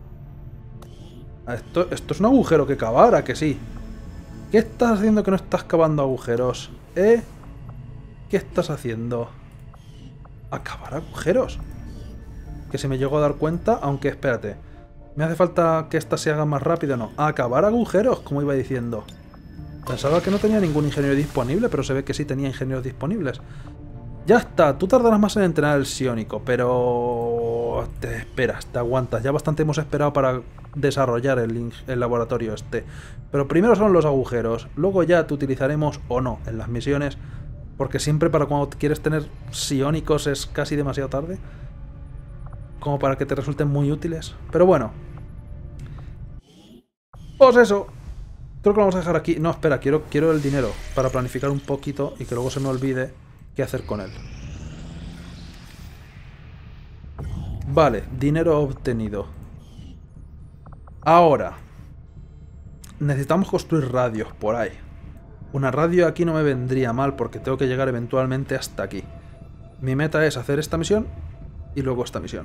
Esto es un agujero que cavar, ¿a que sí? ¿Qué estás haciendo que no estás cavando agujeros? ¿Eh? ¿Qué estás haciendo? ¿Acabar agujeros? Que se me llegó a dar cuenta, aunque espérate. ¿Me hace falta que esta se haga más rápido? No. Acabar agujeros, como iba diciendo. Pensaba que no tenía ningún ingeniero disponible, pero se ve que sí tenía ingenieros disponibles. Ya está, tú tardarás más en entrenar el psiónico, pero... Te esperas, te aguantas. Ya bastante hemos esperado para desarrollar el laboratorio este. Pero primero son los agujeros, luego ya te utilizaremos o no en las misiones, porque siempre para cuando quieres tener psiónicos es casi demasiado tarde. Como para que te resulten muy útiles. Pero bueno. Pues eso. Creo que lo vamos a dejar aquí. No, espera, quiero el dinero para planificar un poquito y que luego se me olvide qué hacer con él. Vale, dinero obtenido. Ahora. Necesitamos construir radios por ahí. Una radio aquí no me vendría mal porque tengo que llegar eventualmente hasta aquí. Mi meta es hacer esta misión y luego esta misión.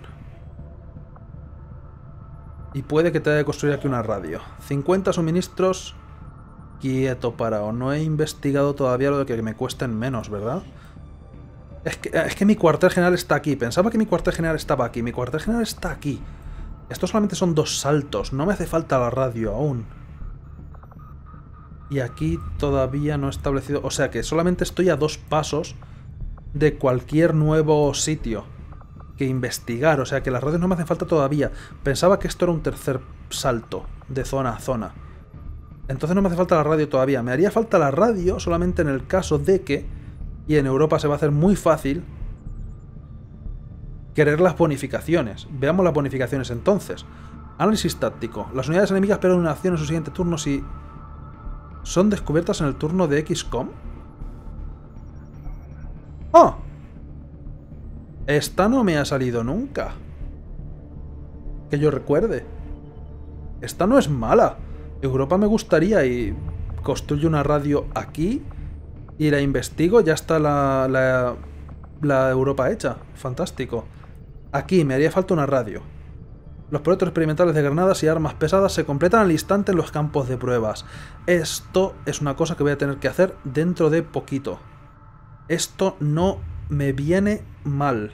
Y puede que tenga que construir aquí una radio. 50 suministros. Quieto, parado. No he investigado todavía lo de que me cuesten menos, ¿verdad? Es que mi cuartel general está aquí. Pensaba que mi cuartel general estaba aquí. Mi cuartel general está aquí. Esto solamente son 2 saltos. No me hace falta la radio aún. Y aquí todavía no he establecido... O sea que solamente estoy a 2 pasos de cualquier nuevo sitio que investigar. O sea que las radios no me hacen falta todavía. Pensaba que esto era un tercer salto de zona a zona. Entonces no me hace falta la radio todavía. Me haría falta la radio solamente en el caso de que, y en Europa se va a hacer muy fácil, querer las bonificaciones. Veamos las bonificaciones entonces. Análisis táctico. Las unidades enemigas pierden una acción en su siguiente turno si son descubiertas en el turno de XCOM. ¡Oh! Esta no me ha salido nunca. Que yo recuerde. Esta no es mala. Europa me gustaría y construyo una radio aquí y la investigo. Ya está la Europa hecha. Fantástico. Aquí me haría falta una radio. Los proyectos experimentales de granadas y armas pesadas se completan al instante en los campos de pruebas. Esto es una cosa que voy a tener que hacer dentro de poquito. Esto no me viene mal.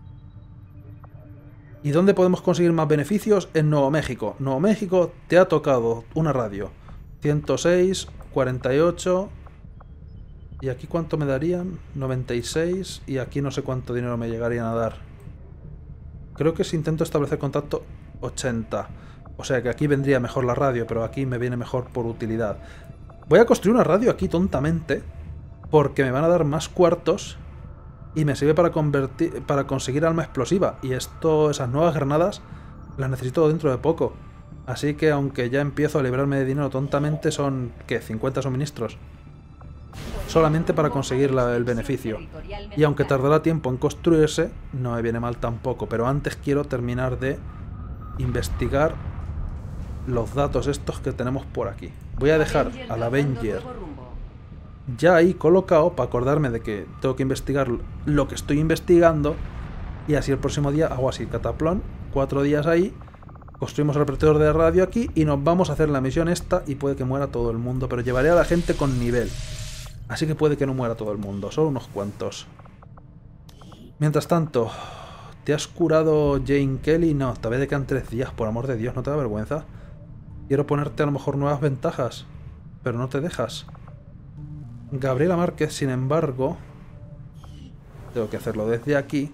¿Y dónde podemos conseguir más beneficios? En Nuevo México. Nuevo México te ha tocado una radio. 106, 48... ¿Y aquí cuánto me darían? 96. Y aquí no sé cuánto dinero me llegarían a dar. Creo que si intento establecer contacto, 80. O sea que aquí vendría mejor la radio, pero aquí me viene mejor por utilidad. Voy a construir una radio aquí tontamente, porque me van a dar más cuartos y me sirve para conseguir alma explosiva. Y esas nuevas granadas las necesito dentro de poco. Así que aunque ya empiezo a librarme de dinero tontamente, son, ¿qué? 50 suministros. Solamente para conseguir el beneficio. Y aunque tardará tiempo en construirse, no me viene mal tampoco. Pero antes quiero terminar de investigar los datos estos que tenemos por aquí. Voy a dejar al Avenger ya ahí colocado para acordarme de que tengo que investigar lo que estoy investigando. Y así el próximo día hago así, cataplón, 4 días ahí. Construimos el repetidor de radio aquí y nos vamos a hacer la misión esta. Y puede que muera todo el mundo, pero llevaré a la gente con nivel. Así que puede que no muera todo el mundo, solo unos cuantos. Mientras tanto, ¿te has curado Jane Kelly? No, esta vez te quedan 3 días, por amor de Dios, ¿no te da vergüenza? Quiero ponerte a lo mejor nuevas ventajas. pero no te dejas. Gabriela Márquez, sin embargo... Tengo que hacerlo desde aquí.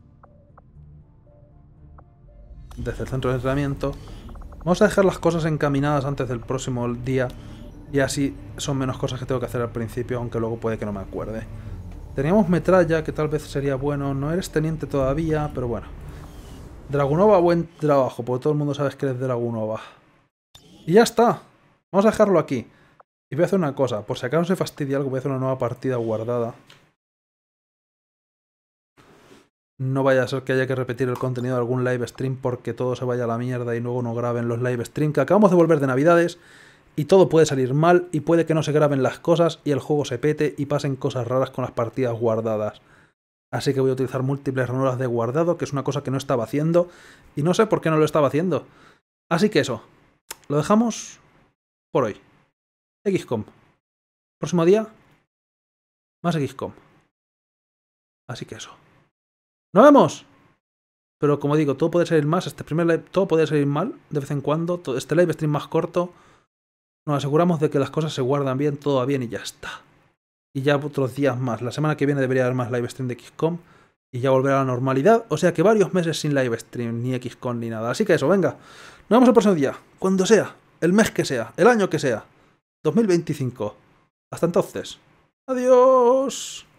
Desde el centro de entrenamiento. Vamos a dejar las cosas encaminadas antes del próximo día. Y así son menos cosas que tengo que hacer al principio, aunque luego puede que no me acuerde. Teníamos metralla, que tal vez sería bueno. No eres teniente todavía, pero bueno. Dragunova, buen trabajo, porque todo el mundo sabe que eres Dragunova. Y ya está. Vamos a dejarlo aquí. Y voy a hacer una cosa. Por si acaso se fastidia algo, voy a hacer una nueva partida guardada. No vaya a ser que haya que repetir el contenido de algún live stream porque todo se vaya a la mierda y luego no graben los live stream. Que acabamos de volver de Navidades y todo puede salir mal y puede que no se graben las cosas y el juego se pete y pasen cosas raras con las partidas guardadas. Así que voy a utilizar múltiples ranuras de guardado, que es una cosa que no estaba haciendo y no sé por qué no lo estaba haciendo. Así que eso, lo dejamos por hoy. XCOM. Próximo día, más XCOM. Así que eso. ¡Nos vemos! Pero como digo, todo puede salir más. Este primer live, todo puede salir mal de vez en cuando. Este live stream más corto. Nos aseguramos de que las cosas se guardan bien, todo va bien y ya está. Y ya otros días más. La semana que viene debería haber más live stream de XCOM. Y ya volver a la normalidad. O sea que varios meses sin live stream, ni XCOM ni nada. Así que eso, venga. Nos vemos el próximo día. Cuando sea. El mes que sea. El año que sea. 2025. Hasta entonces. Adiós.